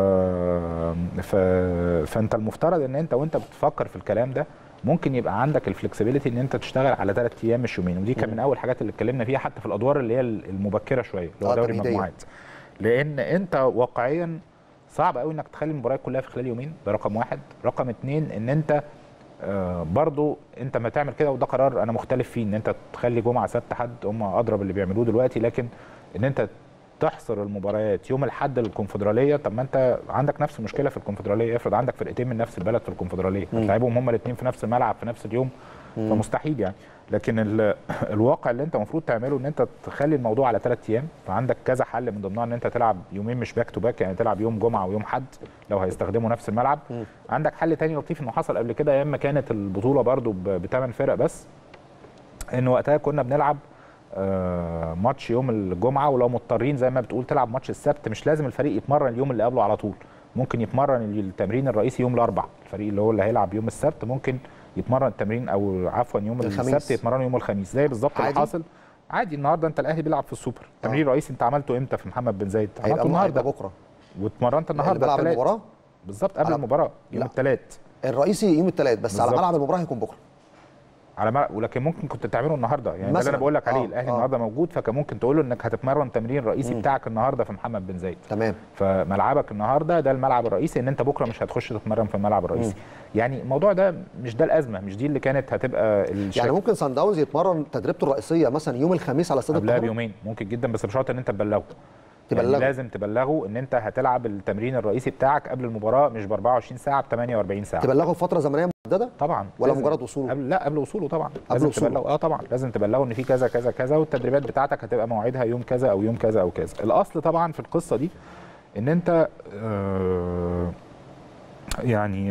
ف... فانت المفترض ان انت وانت بتفكر في الكلام ده ممكن يبقى عندك الفلكسبيليتي ان انت تشتغل على ثلاث ايام مش يومين، ودي كان من اول الحاجات اللي اتكلمنا فيها حتى في الادوار اللي هي المبكره شويه اللي هو دوري المجموعات. لان انت واقعيا صعب قوي انك تخلي المباريات كلها في خلال يومين، ده رقم واحد. رقم اتنين ان انت آه برضو انت ما تعمل كده، وده قرار انا مختلف فيه، ان انت تخلي جمعه سبت حد هم اضرب اللي بيعملوه دلوقتي، لكن ان انت تحصر المباريات يوم الاحد للكونفدراليه. طب ما انت عندك نفس المشكله في الكونفدراليه، افرض عندك فرقتين من نفس البلد في الكونفدراليه هتلاعبهم هم الاثنين في نفس الملعب في نفس اليوم، مم. فمستحيل يعني. لكن الواقع اللي انت المفروض تعمله ان انت تخلي الموضوع على ثلاث ايام، فعندك كذا حل من ضمنها ان انت تلعب يومين مش باك تو باك، يعني تلعب يوم جمعه ويوم حد لو هيستخدموا نفس الملعب. مم. عندك حل تاني لطيف انه حصل قبل كده ايام ما كانت البطوله برده بثمان فرق بس، ان وقتها كنا بنلعب آه ماتش يوم الجمعه، ولو مضطرين زي ما بتقول تلعب ماتش السبت مش لازم الفريق يتمرن اليوم اللي قبله على طول، ممكن يتمرن التمرين الرئيسي يوم الاربعاء، الفريق اللي هو اللي هيلعب يوم السبت ممكن يتمرن التمرين او عفوا يوم الخميس. السبت يتمرن يوم الخميس زي بالظبط اللي حاصل عادي. النهارده انت الاهلي بيلعب في السوبر، التمرين آه. الرئيسي انت عملته امتى في محمد بن زايد؟ عملته النهارده بكره واتمرنت النهارده بيلعب المباراه بالظبط قبل المباراه يوم الثلاث الرئيسي يوم الثلاث بس بالزبط. على ملعب المباراه هيكون بكره على ملعب، ولكن ممكن كنت تعمله النهارده يعني. ده اللي انا بقول لك عليه. آه. الاهلي آه. النهارده موجود، فكان ممكن تقول له انك هتتمرن التمرين الرئيسي مم. بتاعك النهارده في محمد بن زايد. تمام. فملعبك النهارده ده الملعب الرئيسي، ان انت بكره مش هتخش تتمرن في الملعب الرئيسي. مم. يعني الموضوع ده مش ده الازمه، مش دي اللي كانت هتبقى الشكل. يعني ممكن سان داونز يتمرن تدريبته الرئيسيه مثلا يوم الخميس على استاد القاهره قبلها بيومين ممكن جدا، بس بشرط ان انت تبلغه. تبلغه يعني لازم تبلغه ان انت هتلعب التمرين الرئيسي بتاعك قبل المباراه، مش ب أربعة وعشرين ساعه، ب ثمانية وأربعين ساعه. تبلغه فتره زمنيه محدده طبعا ولا مجرد وصوله؟ قبل لا قبل وصوله طبعا قبل لازم وصوله. تبلغه. اه طبعا لازم تبلغه ان في كذا كذا كذا، والتدريبات بتاعتك هتبقى مواعيدها يوم كذا او يوم كذا او كذا. الاصل طبعا في القصه دي ان انت آه يعني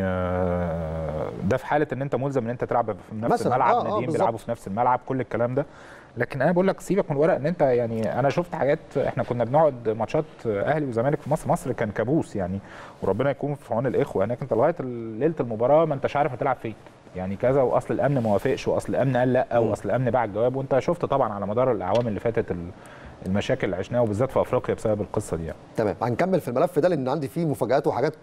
آه ده في حاله ان انت ملزم ان انت تلعب في نفس الملعب، آه ناديين آه بيلعبوا في نفس الملعب، كل الكلام ده. لكن انا بقول لك سيبك من الورق، ان انت يعني انا شفت حاجات، احنا كنا بنقعد ماتشات اهلي وزمالك في مصر، مصر كان كابوس يعني، وربنا يكون في عون الاخوه هناك. انت لغايه ليله المباراه ما انتش عارف هتلعب فين يعني كذا، واصل الامن ما وافقش، واصل الامن قال لا، واصل الامن باع الجواب. وانت شفت طبعا على مدار الاعوام اللي فاتت المشاكل اللي عشناها وبالذات في افريقيا بسبب القصه دي يعني. تمام، هنكمل في الملف ده لان عندي فيه مفاجآت وحاجات.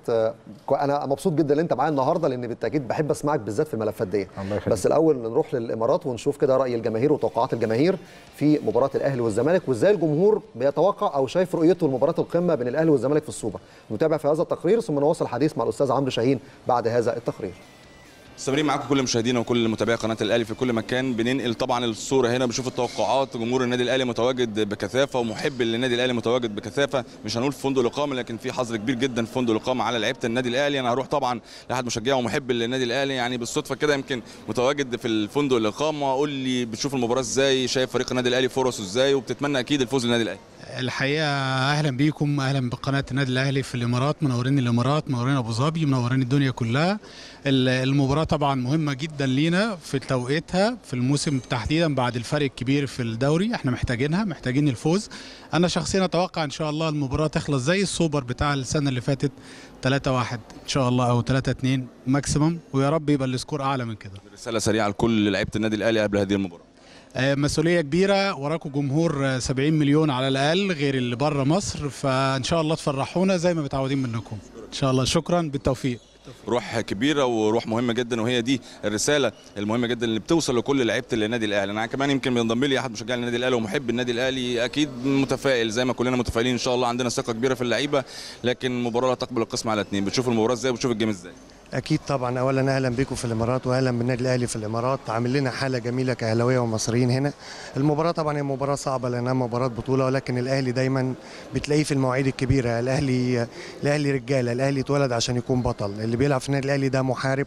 انا مبسوط جدا ان انت معايا النهارده لان بالتاكيد بحب اسمعك بالذات في الملفات دي. بس الاول نروح للامارات ونشوف كده راي الجماهير وتوقعات الجماهير في مباراه الاهلي والزمالك وازاي الجمهور بيتوقع او شايف رؤيته لمباراه القمه بين الاهلي والزمالك في السوبر. نتابع في هذا التقرير ثم نواصل الحديث مع الاستاذ عمرو شاهين بعد هذا التقرير. مستمرين معاكم كل مشاهدينا وكل متابعي قناه الاهلي في كل مكان. بننقل طبعا الصوره هنا، بنشوف التوقعات. جمهور النادي الاهلي متواجد بكثافه ومحب للنادي الاهلي متواجد بكثافه. مش هنقول في فندق الاقامه لكن في حظر كبير جدا في فندق الاقامه على لعيبه النادي الاهلي. انا هروح طبعا لاحد مشجع ومحب للنادي الاهلي يعني بالصدفه كده يمكن متواجد في الفندق الاقامه. قول لي بتشوف المباراه ازاي، شايف فريق النادي الاهلي فرصه ازاي وبتتمنى اكيد الفوز للنادي الاهلي؟ الحقيقه اهلا بيكم، اهلا بقناه النادي الاهلي في الامارات. منورين الامارات، منورين ابو ظبي، منورين الدنيا كلها. المباراه طبعا مهمه جدا لينا في توقيتها في الموسم تحديدا بعد الفرق الكبير في الدوري. احنا محتاجينها، محتاجين الفوز. انا شخصيا اتوقع ان شاء الله المباراه تخلص زي السوبر بتاع السنه اللي فاتت ثلاثة واحد ان شاء الله او ثلاثة اثنين ماكسيمم، ويا رب يبقى السكور اعلى من كده. رساله سريعه لكل لعيبه النادي الاهلي قبل هذه المباراه. مسؤولية كبيرة، وراكم جمهور سبعين مليون على الأقل غير اللي بره مصر، فإن شاء الله تفرحونا زي ما متعودين منكم إن شاء الله. شكرا، بالتوفيق. روح كبيره وروح مهمه جدا، وهي دي الرساله المهمه جدا اللي بتوصل لكل لعيبه النادي الاهلي. انا كمان يمكن بينضم لي احد مشجعي النادي الاهلي ومحب النادي الاهلي، اكيد متفائل زي ما كلنا متفائلين ان شاء الله. عندنا ثقه كبيره في اللعيبه، لكن المباراه لا تقبل القسم على اثنين. بتشوف المباراه ازاي وبتشوف الجيم ازاي؟ اكيد طبعا. اولا اهلا بكم في الامارات واهلا بالنادي الاهلي في الامارات. عامل لنا حاله جميله كاهلاويه ومصريين هنا. المباراه طبعا هي مباراه صعبه لانها مباراه بطوله، ولكن الاهلي دايما بتلاقيه في المواعيد الكبيره. الاهلي الاهلي رجاله، الاهلي اتولد عشان يكون بطل. اللي بيلعب في النادي الاهلي ده محارب،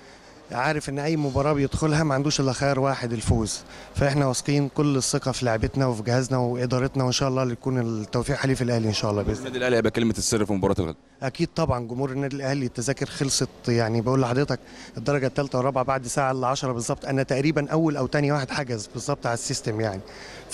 عارف ان اي مباراه بيدخلها ما عندوش الا خيار واحد، الفوز. فاحنا واثقين كل الثقه في لعبتنا وفي جهازنا وادارتنا، وان شاء الله يكون التوفيق حليف الاهلي ان شاء الله باذن الله. النادي الاهلي هيبقى كلمه السر في مباراه الغد. اكيد طبعا. جمهور النادي الاهلي التذاكر خلصت، يعني بقول لحضرتك الدرجه الثالثه والرابعه بعد ساعه الا عشرة بالظبط. انا تقريبا اول او ثاني واحد حجز بالظبط على السيستم يعني.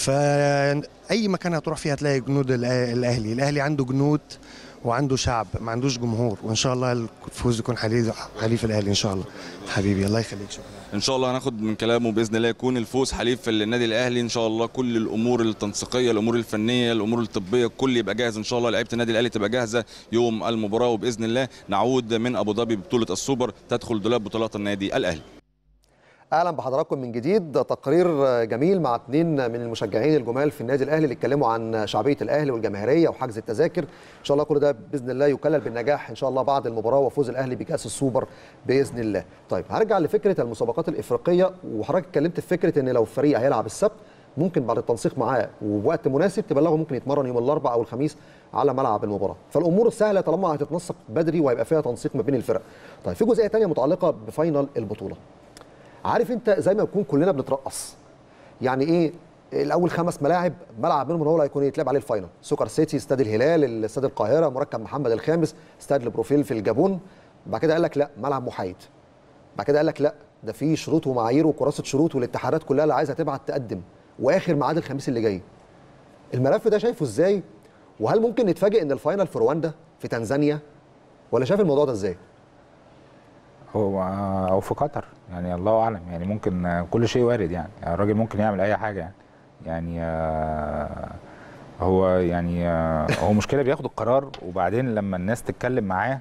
فاي مكان هتروح فيه هتلاقي جنود الاهلي. الاهلي عنده جنود وعنده شعب، ما عندوش جمهور، وان شاء الله الفوز يكون حليف حليف الاهلي ان شاء الله. حبيبي الله يخليك، شكرا. ان شاء الله هناخد من كلامه باذن الله يكون الفوز حليف للنادي الاهلي ان شاء الله. كل الامور التنسيقيه، الامور الفنيه، الامور الطبيه، الكل يبقى جاهز ان شاء الله. لعيبه النادي الاهلي تبقى جاهزه يوم المباراه، وباذن الله نعود من ابو ظبي ببطوله السوبر تدخل دولاب بطولات النادي الاهلي. اهلا بحضراتكم من جديد. تقرير جميل مع اثنين من المشجعين الجمال في النادي الاهلي اللي اتكلموا عن شعبيه الاهلي والجماهيريه وحجز التذاكر. ان شاء الله كل ده باذن الله يكلل بالنجاح ان شاء الله بعد المباراه وفوز الاهلي بكاس السوبر باذن الله. طيب هرجع لفكره المسابقات الافريقيه، وحضرتك اتكلمت في فكره ان لو فريق هيلعب السبت ممكن بعد التنسيق معاه وبوقت مناسب تبلغه ممكن يتمرن يوم الاربعاء او الخميس على ملعب المباراه. فالامور سهله طالما هتتنسق بدري وهيبقى فيها تنسيق ما بين الفرق. طيب في جزئيه ثانيه متعلقه بفاينل البطوله. عارف انت زي ما يكون كلنا بنترقص، يعني ايه الاول خمس ملاعب ملعب منهم هو اللي هيكون يتلعب عليه الفاينل. سوكر سيتي، استاد الهلال، استاد القاهره، مركب محمد الخامس، استاد البروفيل في الجابون. بعد كده قال لك لا ملعب محايد. بعد كده قال لك لا ده في شروط ومعايير وكراسه شروط والاتحادات كلها اللي عايزه تبعت تقدم، واخر ميعاد الخميس اللي جاي. الملف ده شايفه ازاي؟ وهل ممكن نتفاجئ ان الفاينل في رواندا في تنزانيا؟ ولا شايف الموضوع ده ازاي؟ هو او في قطر يعني الله اعلم، يعني ممكن كل شيء وارد يعني. الراجل ممكن يعمل اي حاجه يعني. يعني هو يعني هو مشكله بياخد القرار وبعدين لما الناس تتكلم معاه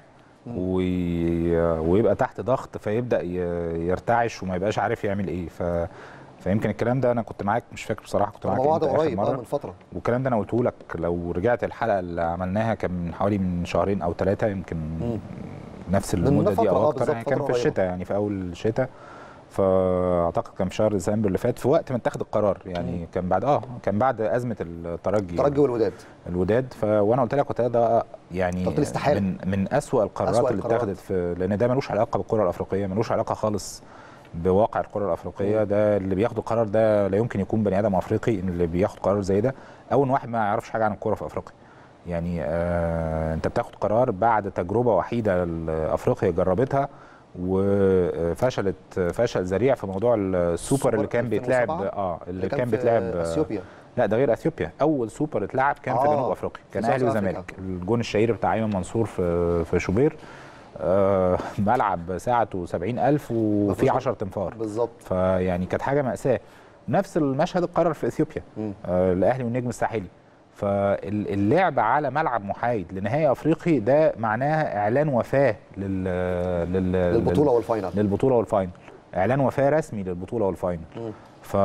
ويبقى تحت ضغط فيبدا يرتعش وما يبقاش عارف يعمل ايه. ف فيمكن الكلام ده انا كنت معاك، مش فاكر بصراحه، كنت معاك انت قريب اه من فتره. والكلام ده انا قلته لك لو رجعت الحلقه اللي عملناها كان من حوالي من شهرين او ثلاثه يمكن م. نفس المده دي او اكتر. يعني كان في الشتاء، يعني في اول الشتاء، فاعتقد كان في شهر ديسمبر اللي فات في وقت ما اتخذ القرار يعني. مم. كان بعد اه كان بعد ازمه الترجي الترجي والوداد الوداد ف... وانا قلت لك وقتها ده يعني من من اسوأ القرارات اللي اتخذت في، لان ده ملوش علاقه بالكره الافريقيه، ملوش علاقه خالص بواقع الكره الافريقيه. ده اللي بياخد القرار ده لا يمكن يكون بني ادم افريقي اللي بياخد قرار زي ده، او ان واحد ما يعرفش حاجه عن الكره في افريقيا. يعني آه انت بتاخد قرار بعد تجربه وحيده افريقيا جربتها وفشلت فشل ذريع في موضوع السوبر اللي كان بيتلعب اه اللي, اللي كان, كان بيتلعب اثيوبيا. لا ده غير اثيوبيا، اول سوبر اتلعب كان آه في جنوب افريقيا، كان اهلي وزمالك. الجون الشهير بتاع ايمن منصور في في شوبير، آه ملعب ساعته سبعين ألف وفي عشرة تنفار بالظبط. فيعني كانت حاجه مأساة. نفس المشهد اتكرر في اثيوبيا، آه الاهلي والنجم الساحلي فاللعب على ملعب محايد لنهائي افريقي ده معناها اعلان وفاه لل... لل... للبطوله والفاينل للبطوله والفاينل، اعلان وفاه رسمي للبطوله والفاينل. ف...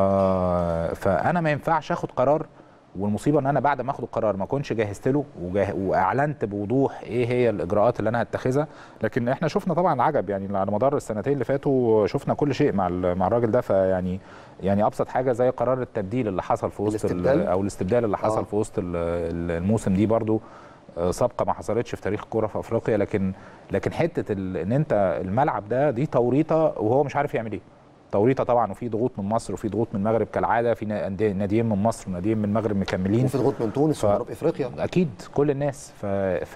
فانا ما ينفعش اخد قرار، والمصيبه ان انا بعد ما اخد القرار ما اكونش جهزت له وجه... واعلنت بوضوح ايه هي الاجراءات اللي انا هتخذها. لكن احنا شفنا طبعا عجب يعني على مدار السنتين اللي فاتوا، شفنا كل شيء مع ال... مع الراجل ده. فيعني يعني ابسط حاجه زي قرار التبديل اللي حصل في وسط الاستبدال. ال... او الاستبدال اللي حصل آه. في وسط الموسم دي برضو سابقه ما حصلتش في تاريخ الكوره في افريقيا. لكن لكن حته ال... ان انت الملعب ده دي توريطه وهو مش عارف يعمل ايه. توريطه طبعا، وفي ضغوط من مصر وفي ضغوط من المغرب كالعاده، في ناديين من مصر وناديين من المغرب مكملين، وفي ضغوط من تونس ف... وجنوب افريقيا اكيد كل الناس. ف... ف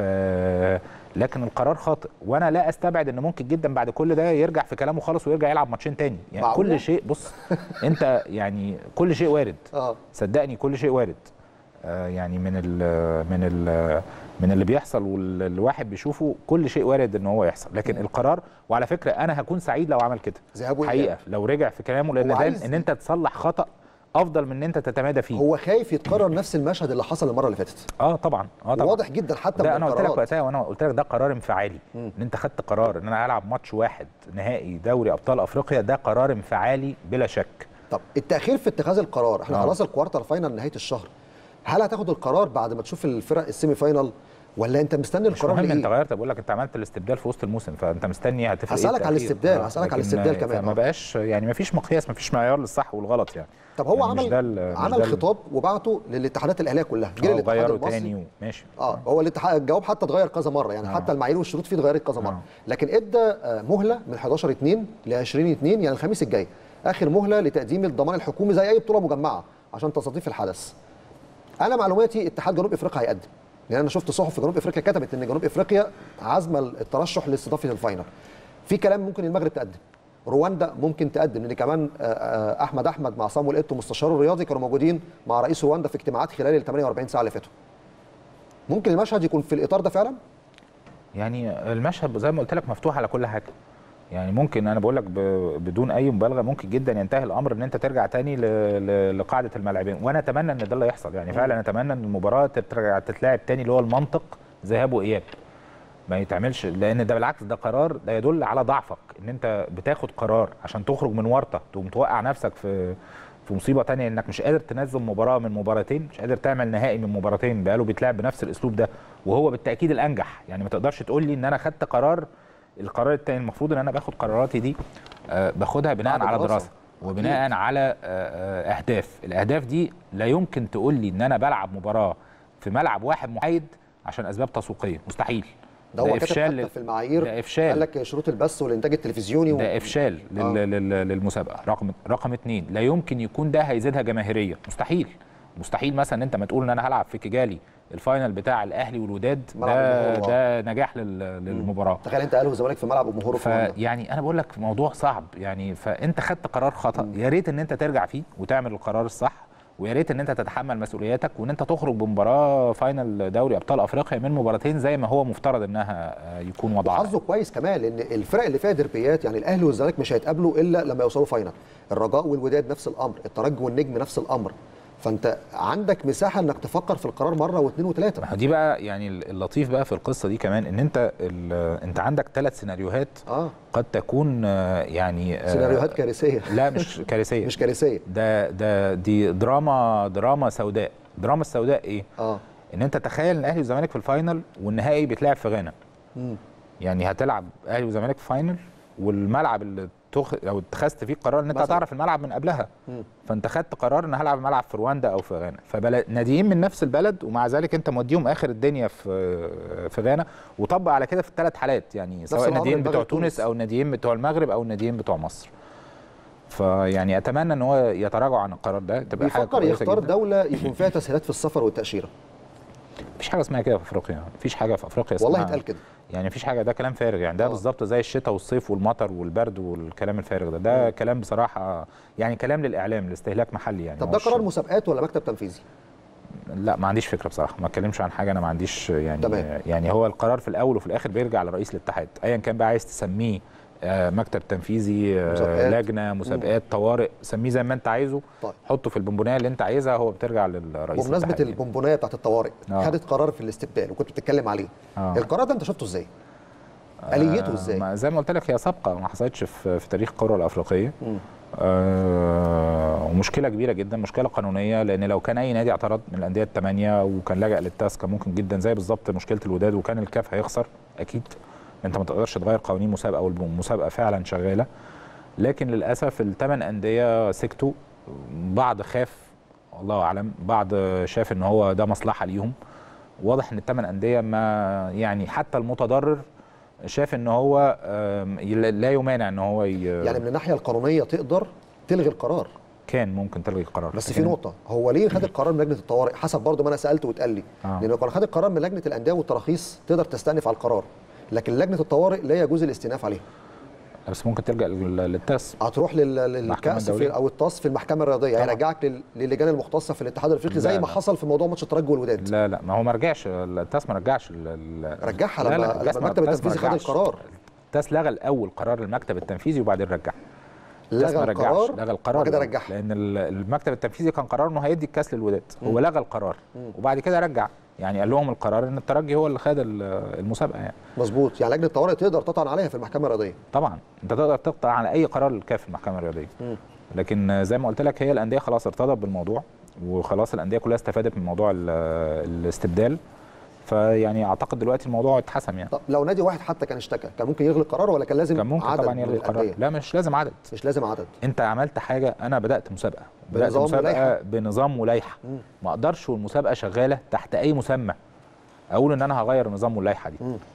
لكن القرار خاطئ، وانا لا استبعد ان ممكن جدا بعد كل ده يرجع في كلامه خالص ويرجع يلعب ماتشين تاني. يعني معقولة؟ كل شيء بص انت يعني كل شيء وارد. اه صدقني كل شيء وارد. آه يعني من ال من ال من اللي بيحصل والواحد بيشوفه كل شيء وارد ان هو يحصل. لكن القرار، وعلى فكره انا هكون سعيد لو عمل كده ذهاب حقيقه، وإياب. لو رجع في كلامه، لان هو ده عايز- ان انت تصلح خطا افضل من ان انت تتمادى فيه. هو خايف يتكرر نفس المشهد اللي حصل المره اللي فاتت. اه طبعا اه طبعا واضح جدا حتى من ده انا قلت لك القرارات. وقتها، وانا قلت لك ده قرار انفعالي. ان انت خدت قرار ان انا هلعب ماتش واحد نهائي دوري ابطال افريقيا، ده قرار انفعالي بلا شك. طب التاخير في اتخاذ القرار، احنا آه. خلاص الكوارتر فاينل نهايه الشهر، هل هتاخد القرار بعد ما تشوف الفرق السيمي فاينل ولا انت مستني مش القرار مهم انت لإيه؟ غيرت، بقول لك انت عملت الاستبدال في وسط الموسم، فانت مستني هتفرق ايه هسألك على التأخير. الاستبدال، آه، هسألك على لكن الاستبدال كمان. فما آه. بقاش يعني ما فيش مقياس، ما فيش معيار للصح والغلط يعني. طب هو يعني مش عمل ده ال- مش عمل ده ال- خطاب وبعته للاتحادات الاهليه كلها، جه آه، الاتحاد وغيره المصري تاني وماشي. اه هو الاتحاد الجواب حتى اتغير كذا مره يعني، آه. حتى المعايير والشروط فيه اتغيرت كذا مره، آه. لكن ادى آه، مهله من حداشر اتنين ل عشرين اتنين يعني الخميس الجاي اخر مهله لتقديم الضمان الحكومي زي اي بطوله مجمعه عشان تستضيف الحدث. انا معلوماتي اتحاد جنوب افريقيا هيقدم، لان انا شفت صحف في جنوب افريقيا كتبت ان جنوب افريقيا عازمه الترشح لاستضافه الفاينل. في كلام ممكن المغرب تقدم، رواندا ممكن تقدم، لان كمان آه، آه، احمد احمد مع صامويل ايتو مستشاره الرياضي كانوا موجودين مع رئيس رواندا في اجتماعات خلال ال ثمانية وأربعين ساعه اللي فاتوا. ممكن المشهد يكون في الاطار ده فعلا؟ يعني المشهد زي ما قلت لك مفتوح على كل حاجه. يعني ممكن انا بقول لك ب- بدون اي مبالغه ممكن جدا ينتهي الامر ان انت ترجع تاني ل- ل- لقاعده الملاعبين، وانا اتمنى ان ده اللي يحصل. يعني فعلا اتمنى ان المباراه ترجع تتلعب تاني، اللي هو المنطق ذهاب واياب، ما يتعملش. لان ده بالعكس ده قرار ده يدل على ضعفك، ان انت بتاخد قرار عشان تخرج من ورطه تقوم توقع نفسك في في مصيبه تانية، انك مش قادر تنظم مباراه من مباراتين، مش قادر تعمل نهائي من مباراتين بقاله بيتلعب بنفس الاسلوب ده، وهو بالتاكيد الانجح. يعني ما تقدرش تقول لي ان انا خدت قرار. القرار التاني المفروض ان انا باخد قراراتي دي آه، باخدها بناء بعد على دراسة. دراسه وبناء على آه، آه، اهداف. الاهداف دي لا يمكن تقول لي ان انا بلعب مباراه في ملعب واحد محايد عشان اسباب تسويقيه، مستحيل. ده هو كاتب افشال حتى لل- في المعايير، ده افشال قال لك شروط البث والانتاج التلفزيوني و... ده افشال لل... آه. لل... للمسابقه. رقم رقم اتنين، لا يمكن يكون ده هيزيدها جماهيريه، مستحيل. مستحيل مثلا ان انت ما تقول ان انا هلعب في كيجالي الفاينل بتاع الاهلي والوداد، ملعب ده الجمهور. ده نجاح لل... للمباراه. تخيل انت اهلي والزمالك في ملعب جمهوره في رواندا. فيعني انا بقول لك موضوع صعب يعني، فانت خدت قرار خطا، يا ريت ان انت ترجع فيه وتعمل القرار الصح، ويا ريت ان انت تتحمل مسؤولياتك وان انت تخرج بمباراه فاينل دوري ابطال افريقيا من مباراتين زي ما هو مفترض انها آه، يكون وضعها. وحظه كويس كمان لان الفرق اللي فيها دربيات، يعني الاهلي والزمالك مش هيتقابلوا الا لما يوصلوا فاينل، الرجاء والوداد نفس الامر، الترجي والنجم نفس الامر، فانت عندك مساحه انك تفكر في القرار مره واثنين وثلاثه. ما دي بقى يعني اللطيف بقى في القصه دي كمان، ان انت ال- انت عندك ثلاث سيناريوهات اه قد تكون آه، يعني آه، سيناريوهات كارثيه. لا مش كارثيه، مش كارثيه. ده ده دي دراما دراما سوداء. دراما السوداء ايه؟ اه ان انت تخيل ان الاهلي والزمالك في الفاينل والنهائي بيتلعب في غانا. مم. يعني هتلعب اهلي وزمالك في فاينل، والملعب اللي تخ... لو اتخذت فيه قرار ان انت مثلاً. تعرف الملعب من قبلها، مم. فانت خدت قرار ان هلعب ملعب في رواندا او في غانا، فناديين من نفس البلد ومع ذلك انت موديهم اخر الدنيا في في غانا، وطبق على كده في الثلاث حالات، يعني سواء الأمر الناديين المغرب بتوع تونس. تونس او الناديين بتوع المغرب او الناديين بتوع مصر. فيعني اتمنى ان هو يتراجع عن القرار ده، تبقى حاجه بيفكر كويسه يختار جدا. دوله يكون فيها تسهيلات في السفر والتاشيره. مفيش حاجه اسمها كده في افريقيا، مفيش حاجه في افريقيا اسمها والله اتقال كده. يعني مفيش حاجه، ده كلام فارغ يعني. ده آه. بالظبط زي الشتاء والصيف والمطر والبرد والكلام الفارغ ده، ده كلام بصراحه يعني كلام للاعلام لاستهلاك محلي يعني. طب ده مش- قرار مسابقات ولا مكتب تنفيذي؟ لا ما عنديش فكره بصراحه، ما اتكلمش عن حاجه انا ما عنديش يعني. تمام. يعني هو القرار في الاول وفي الاخر بيرجع لرئيس الاتحاد، ايا كان بقى عايز تسميه آه مكتب تنفيذي، آه مسابقات. لجنه، مسابقات، طوارئ، سميه زي ما انت عايزه. طيب. حطه في البونبونيه اللي انت عايزها، هو بترجع للرئيس. بمناسبه البونبونيه بتاعت الطوارئ، آه. خدت قرار في الاستبدال وكنت بتتكلم عليه. آه. القرار ده انت شفته ازاي؟ اليته ازاي؟ آه زي ما قلت لك، هي سابقه ما حصلتش في, في تاريخ القاره الافريقيه. آه ومشكله كبيره جدا، مشكله قانونيه، لان لو كان اي نادي اعترض من الانديه الثمانيه وكان لجأ للتاس كان ممكن جدا زي بالظبط مشكله الوداد، وكان الكاف هيخسر اكيد. انت ما تقدرش تغير قوانين مسابقه والمسابقه فعلا شغاله. لكن للاسف الثمان انديه سكتوا. بعض خاف، الله اعلم، بعض شاف ان هو ده مصلحه ليهم. واضح ان الثمان انديه ما يعني حتى المتضرر شاف ان هو لا يمانع ان هو ي... يعني من الناحيه القانونيه تقدر تلغي القرار. كان ممكن تلغي القرار، بس في نقطه، هو ليه خد القرار من لجنه الطوارئ؟ حسب برضه ما انا سالت واتقال لي. آه. لانه كان خد القرار من لجنه الانديه والتراخيص تقدر تستأنف على القرار، لكن لجنه الطوارئ لا يجوز الاستئناف عليها. بس ممكن تلجأ للتاس، هتروح للكاس في او التاس في المحكمه الرياضيه، هيرجعك يعني للجان المختصه في الاتحاد الافريقي زي ما حصل في موضوع ماتش الترجي والوداد. لا لا، ما هو ما رجعش التاس، ما رجعش رجعها لما, لما المكتب التنفيذي خد القرار. التاس لغى الاول قرار المكتب التنفيذي وبعدين رجع. لغى القرار لغى القرار وكده رجعها، لان المكتب التنفيذي كان قرار انه هيدي الكاس للوداد، هو لغى القرار وبعد كده رجع. يعني قال لهم القرار ان الترجي هو اللي خد المسابقه يعني. مظبوط. يعني لجنه الطوارئ تقدر تطعن عليها في المحكمه الرياضيه. طبعا انت تقدر تقطع على اي قرار للكاف في المحكمه الرياضيه. لكن زي ما قلت لك، هي الانديه خلاص ارتضت بالموضوع، وخلاص الانديه كلها استفادت من موضوع الاستبدال. فيعني اعتقد دلوقتي الموضوع اتحسم يعني. طب لو نادي واحد حتى كان اشتكى، كان ممكن يلغي القرار ولا كان لازم كان ممكن عدد طبعا يلغي القرار؟ لا، مش لازم عدد. مش لازم عدد. انت عملت حاجه، انا بدات مسابقه بدات بنظام مسابقه ولايحة. بنظام ولايحه، ما اقدرش والمسابقه شغاله تحت اي مسمى اقول ان انا هغير النظام واللائحه دي. مم.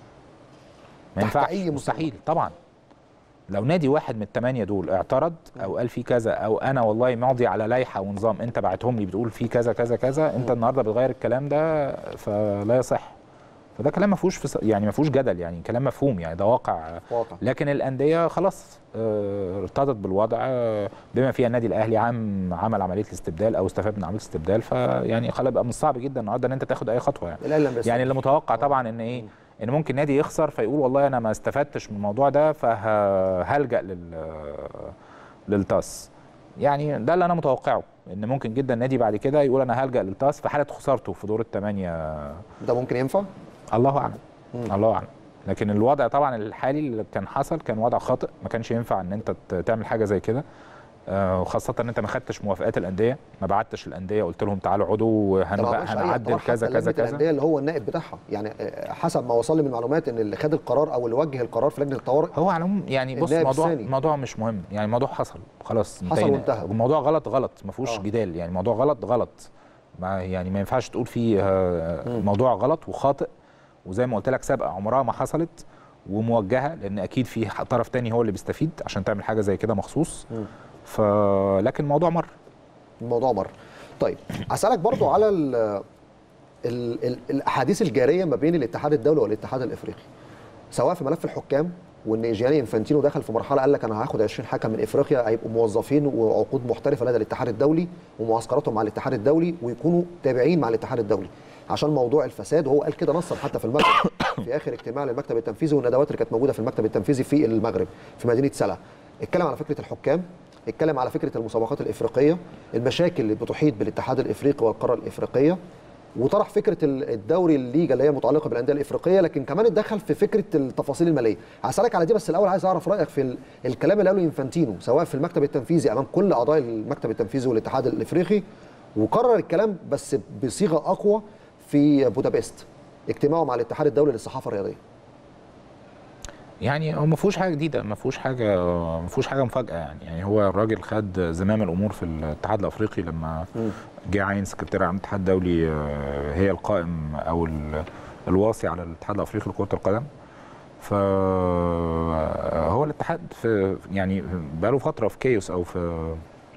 ما ينفعش، مستحيل طبعا. لو نادي واحد من الثمانيه دول اعترض او قال فيه كذا، او انا والله ماضي على لائحه ونظام انت بعتهم لي بتقول فيه كذا كذا كذا، انت النهارده بتغير الكلام ده، فلا يصح. فده كلام ما فيهوش فس... يعني ما فيهوش جدل، يعني كلام مفهوم، يعني ده واقع. واقع. لكن الانديه خلاص ارتضت بالوضع، بما فيها النادي الاهلي عام عمل عمليه الاستبدال او استفاد من عمليه الاستبدال. فيعني خلاص بقى من الصعب جدا النهارده ان انت تاخد اي خطوه يعني. يعني اللي متوقع طبعا ان ايه، ان ممكن نادي يخسر فيقول والله انا ما استفدتش من الموضوع ده فهلجأ لل للتاس. يعني ده اللي انا متوقعه، ان ممكن جدا نادي بعد كده يقول انا هلجأ للتاس في حاله خسارته في دور الثمانيه. ده ممكن ينفع؟ الله اعلم. مم. الله اعلم. لكن الوضع طبعا الحالي اللي كان حصل كان وضع خاطئ، ما كانش ينفع ان انت تعمل حاجه زي كده، وخاصه ان انت ما خدتش موافقات الانديه، ما بعتش الانديه قلت لهم تعالوا اقعدوا هنعدل كذا كذا كذا. الانديه اللي هو النائب بتاعها، يعني حسب ما وصل لي من المعلومات ان اللي خد القرار او اللي وجه القرار في لجنه الطوارئ هو على العموم يعني بص، الموضوع الموضوع مش مهم، يعني الموضوع حصل خلاص، حصل وانتهى. الموضوع غلط غلط ما فيهوش آه. جدال، يعني الموضوع غلط غلط، ما يعني ما ينفعش تقول فيه موضوع غلط وخاطئ. وزي ما قلت لك سابقه عمرها ما حصلت وموجهه، لان اكيد في طرف تاني هو اللي بيستفيد عشان تعمل حاجه زي كده مخصوص. ف لكن الموضوع مر الموضوع مر. طيب اسالك برضو على ال ال ال الاحاديث الجاريه ما بين الاتحاد الدولي والاتحاد الافريقي، سواء في ملف الحكام، وان جياني انفانتينو دخل في مرحله قال لك انا هاخد عشرين حكم من افريقيا هيبقوا موظفين وعقود محترفه لدى الاتحاد الدولي ومعسكراتهم مع الاتحاد الدولي ويكونوا تابعين مع الاتحاد الدولي عشان موضوع الفساد. وهو قال كده نصا حتى في المغرب في اخر اجتماع للمكتب التنفيذي والندوات اللي كانت موجوده في المكتب التنفيذي في المغرب في مدينه سلا. اتكلم على فكره الحكام، اتكلم على فكره المسابقات الافريقيه، المشاكل اللي بتحيط بالاتحاد الافريقي والقاره الافريقيه، وطرح فكره الدوري الليجا اللي هي متعلقه بالانديه الافريقيه، لكن كمان اتدخل في فكره التفاصيل الماليه. هسالك على دي، بس الاول عايز اعرف رايك في الكلام اللي قاله انفانتينو سواء في المكتب التنفيذي امام كل اعضاء المكتب التنفيذي والاتحاد الافريقي، وكرر الكلام بس بصيغه اقوى في بودابست اجتماعه مع الاتحاد الدولي للصحافه الرياضيه. يعني هو ما فيهوش حاجه جديده، ما فيهوش حاجه ما فيهوش حاجه مفاجاه يعني. يعني هو الراجل خد زمام الامور في الاتحاد الافريقي لما جه عين سكرتير عام الاتحاد الدولي هي القائم او الواصي على الاتحاد الافريقي لكره القدم. فهو الاتحاد في يعني بقاله فتره في كيوس او في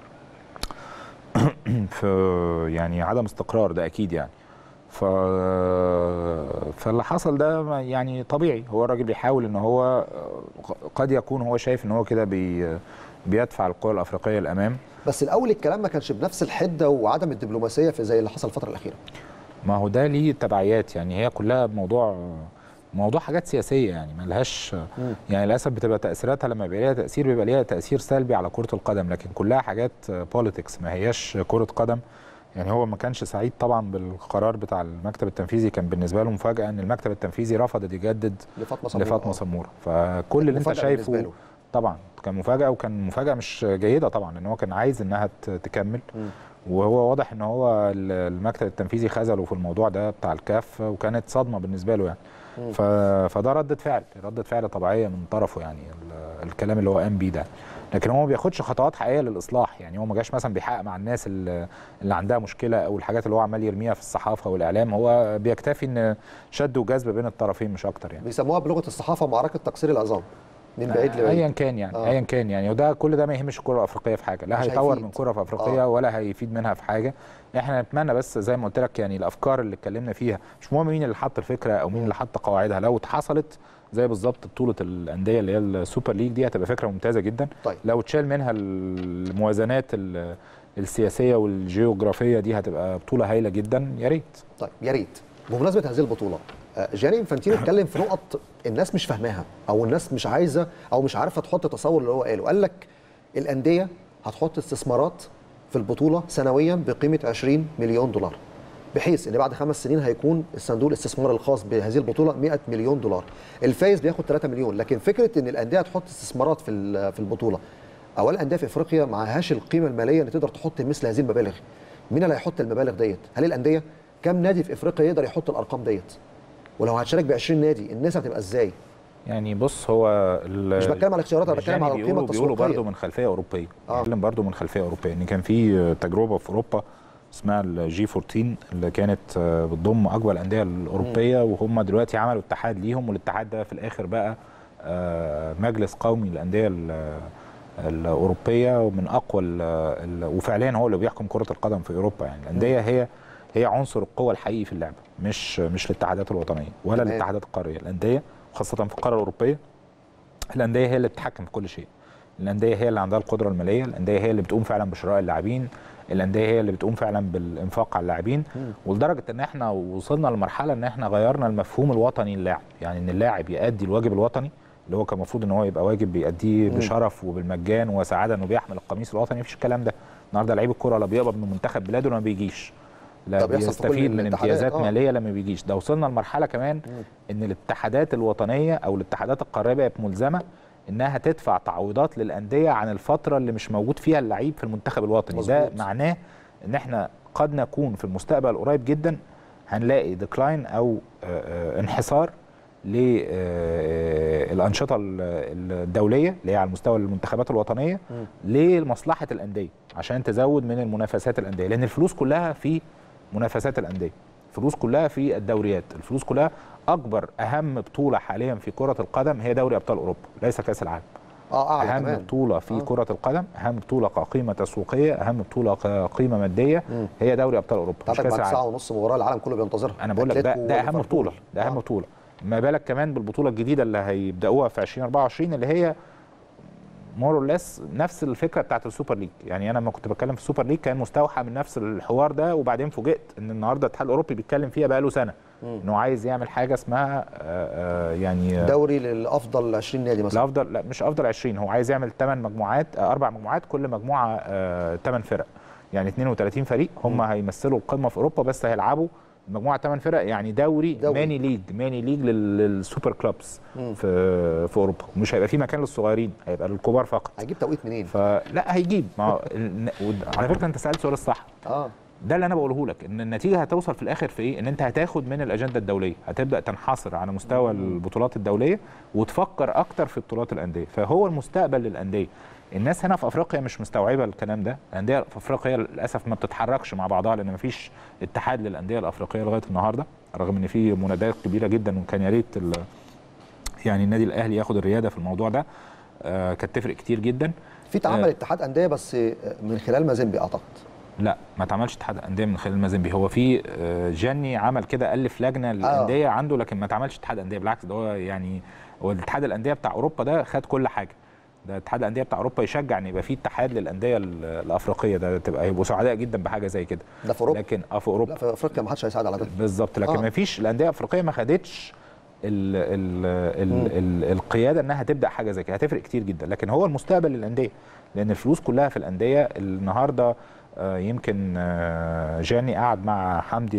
في يعني عدم استقرار، ده اكيد يعني. ف فاللي حصل ده يعني طبيعي، هو الراجل بيحاول ان هو قد يكون هو شايف ان هو كده بي بيدفع القوى الافريقيه للامام. بس الاول الكلام ما كانش بنفس الحده وعدم الدبلوماسيه في زي اللي حصل الفتره الاخيره. ما هو ده ليه تبعيات، يعني هي كلها موضوع موضوع حاجات سياسيه يعني ملهاش يعني للاسف بتبقى تاثيراتها لما بيبقى ليها تاثير بيبقى ليها تاثير سلبي على كره القدم، لكن كلها حاجات بوليتكس ما هياش كره قدم. يعني هو ما كانش سعيد طبعا بالقرار بتاع المكتب التنفيذي، كان بالنسبه له مفاجاه ان المكتب التنفيذي رفض يجدد لفاطمه سموره لفاطمه سموره. فكل اللي انت شايفه طبعا كان مفاجاه، وكان مفاجاه مش جيده طبعا، لان هو كان عايز انها تكمل. م. وهو واضح ان هو المكتب التنفيذي خذله في الموضوع ده بتاع الكاف، وكانت صدمه بالنسبه له يعني. ف... فده ردة فعل ردة فعل طبيعيه من طرفه يعني الكلام اللي هو قام بيه ده، لكن هو ما بياخدش خطوات حقيقيه للاصلاح. يعني هو ما جاش مثلا بيحقق مع الناس اللي, اللي عندها مشكله او الحاجات اللي هو عمال يرميها في الصحافه والاعلام، هو بيكتفي ان شد وجذب بين الطرفين مش اكتر يعني. بيسموها بلغه الصحافه معركه تقصير العظام من بعيد لبعيد. ايا كان يعني آه. ايا كان يعني، وده كل ده ما يهمش الكره الافريقيه في حاجه، لا هيطور من الكره في افريقيا آه. ولا هيفيد منها في حاجه. احنا نتمنى بس زي ما قلت لك يعني الافكار اللي اتكلمنا فيها مش مهم مين اللي حط الفكره او مين اللي حط قواعدها، لو اتحصلت زي بالظبط بطوله الانديه اللي هي السوبر ليج دي هتبقى فكره ممتازه جدا. طيب. لو اتشال منها الموازنات السياسيه والجيوغرافيه دي هتبقى بطوله هايله جدا، يا ريت. طيب يا ريت. بمناسبه هذه البطوله جاني انفانتينو اتكلم في نقط الناس مش فاهماها او الناس مش عايزه او مش عارفه تحط التصور اللي هو قاله. قال لك الانديه هتحط استثمارات في البطوله سنويا بقيمه عشرين مليون دولار، بحيث ان بعد خمس سنين هيكون الصندوق الاستثمار الخاص بهذه البطوله مئة مليون دولار. الفايز بياخد ثلاثة مليون، لكن فكره ان الانديه تحط استثمارات في في البطوله، اولا الانديه في افريقيا معهاش القيمه الماليه اللي تقدر تحط مثل هذه المبالغ. مين اللي هيحط المبالغ ديت؟ هل الانديه؟ كم نادي في افريقيا يقدر يحط الارقام ديت؟ ولو هتشارك ب عشرين نادي الناس هتبقى ازاي؟ يعني بص هو مش بتكلم على الاختيارات، انا بتكلم على القيمه التسويقيه. بيقولوا برضه من خلفيه اوروبيه، بيتكلم آه. برضه من خلفيه اوروبيه، ان كان في تجربه في اوروبا اسمها الجي أربعتاشر اللي كانت بتضم اكبر الانديه الاوروبيه، وهم دلوقتي عملوا اتحاد ليهم، والاتحاد ده في الاخر بقى مجلس قومي للانديه الاوروبيه ومن اقوى وفعليا هو اللي بيحكم كره القدم في اوروبا. يعني الانديه هي هي عنصر القوه الحقيقي في اللعبه، مش مش الاتحادات الوطنيه ولا الاتحادات القاريه. الانديه خاصه في القاره الاوروبيه الانديه هي اللي بتتحكم في كل شيء. الانديه هي اللي عندها القدره الماليه، الانديه هي اللي بتقوم فعلا بشراء اللاعبين، الانديه هي اللي بتقوم فعلا بالانفاق على اللاعبين، ولدرجه ان احنا وصلنا لمرحله ان احنا غيرنا المفهوم الوطني للاعب، يعني ان اللاعب يؤدي الواجب الوطني اللي هو كان المفروض ان هو يبقى واجب بيأديه بشرف وبالمجان وسعاده انه بيحمل القميص الوطني. مفيش الكلام ده النهارده. لعيب الكوره لا بيقبض من منتخب بلاده ولا ما بيجيش، لا بيستفيد من امتيازات آه. ماليه لما بيجيش. ده وصلنا لمرحله كمان مم. ان الاتحادات الوطنيه او الاتحادات القاريه بقت ملزمه انها تدفع تعويضات للانديه عن الفتره اللي مش موجود فيها اللعيب في المنتخب الوطني. مزبوط. ده معناه ان احنا قد نكون في المستقبل القريب جدا هنلاقي ديكلاين او انحسار للانشطه الدوليه اللي هي على مستوى المنتخبات الوطنيه م. لمصلحه الانديه عشان تزود من المنافسات الانديه، لان الفلوس كلها في منافسات الانديه، الفلوس كلها في الدوريات، الفلوس كلها. اكبر اهم بطوله حاليا في كره القدم هي دوري ابطال اوروبا ليس كاس العالم. اه اهم كمان. بطوله في آه. كره القدم، اهم بطوله كقيمه تسويقيه، اهم بطوله كقيمه ماديه م. هي دوري ابطال اوروبا مش كاس العالم. ساعه ونص مباراه العالم كله بينتظرها. انا بقول لك ده ده اهم بطوله، ده اهم آه. بطوله. ما بالك كمان بالبطوله الجديده اللي هيبداوها في ألفين وأربعة وعشرين اللي هي مور اور ليس نفس الفكره بتاعت السوبر ليج. يعني انا لما كنت بتكلم في السوبر ليج كان مستوحى من نفس الحوار ده، وبعدين فوجئت ان النهارده الاتحاد الاوروبي بيتكلم فيها بقى له سنه انه عايز يعمل حاجه اسمها آآ آآ يعني دوري للافضل عشرين نادي مثلا. الافضل لا مش افضل عشرين، هو عايز يعمل ثمان مجموعات، اربع مجموعات كل مجموعه ثمان فرق، يعني اثنين وثلاثين فريق هم هيمثلوا القمه في اوروبا، بس هيلعبوا مجموعه ثمان فرق، يعني دوري, دوري ماني ليج ماني ليج للسوبر كلوبس في في اوروبا. مش هيبقى في مكان للصغيرين، هيبقى للكبار فقط. هيجيب توقيت منين؟ فلا هيجيب ما على فكره انت سالت سؤال الصح. اه ده اللي انا بقوله لك، ان النتيجه هتوصل في الاخر في ايه؟ ان انت هتاخد من الاجنده الدوليه، هتبدا تنحصر على مستوى البطولات الدوليه وتفكر اكتر في بطولات الانديه، فهو المستقبل للانديه. الناس هنا في افريقيا مش مستوعبه الكلام ده، الانديه في افريقيا للاسف ما بتتحركش مع بعضها لان ما فيش اتحاد للانديه الافريقيه لغايه النهارده، رغم ان في منادات كبيره جدا وكان يا ريت يعني النادي الاهلي ياخد الرياده في الموضوع ده. آه كانت تفرق كتير جدا. في اتعمل آه اتحاد انديه بس من خلال مازيمبي اعتقد. لا ما اتعملش اتحاد انديه من خلال مازيمبي، هو في جاني عمل كده الف لجنه للانديه آه. عنده، لكن ما اتعملش اتحاد انديه، بالعكس ده هو يعني هو الاتحاد الانديه بتاع اوروبا ده خد كل حاجه. ده اتحاد الانديه بتاع اوروبا يشجع ان يبقى في اتحاد للانديه الافريقيه، ده تبقى هيبقوا سعداء جدا بحاجه زي كده. ده في اوروبا، لكن اه في اوروبا. لا في افريقيا ما حدش هيساعد على ده بالظبط، لكن آه. ما فيش الانديه الافريقيه ما خدتش ال ال ال ال القياده انها تبدا حاجه زي كده هتفرق كتير جدا. لكن هو المستقبل للانديه، لان الفلوس كلها في الانديه. النهارده آه يمكن آه جاني قعد مع حمدي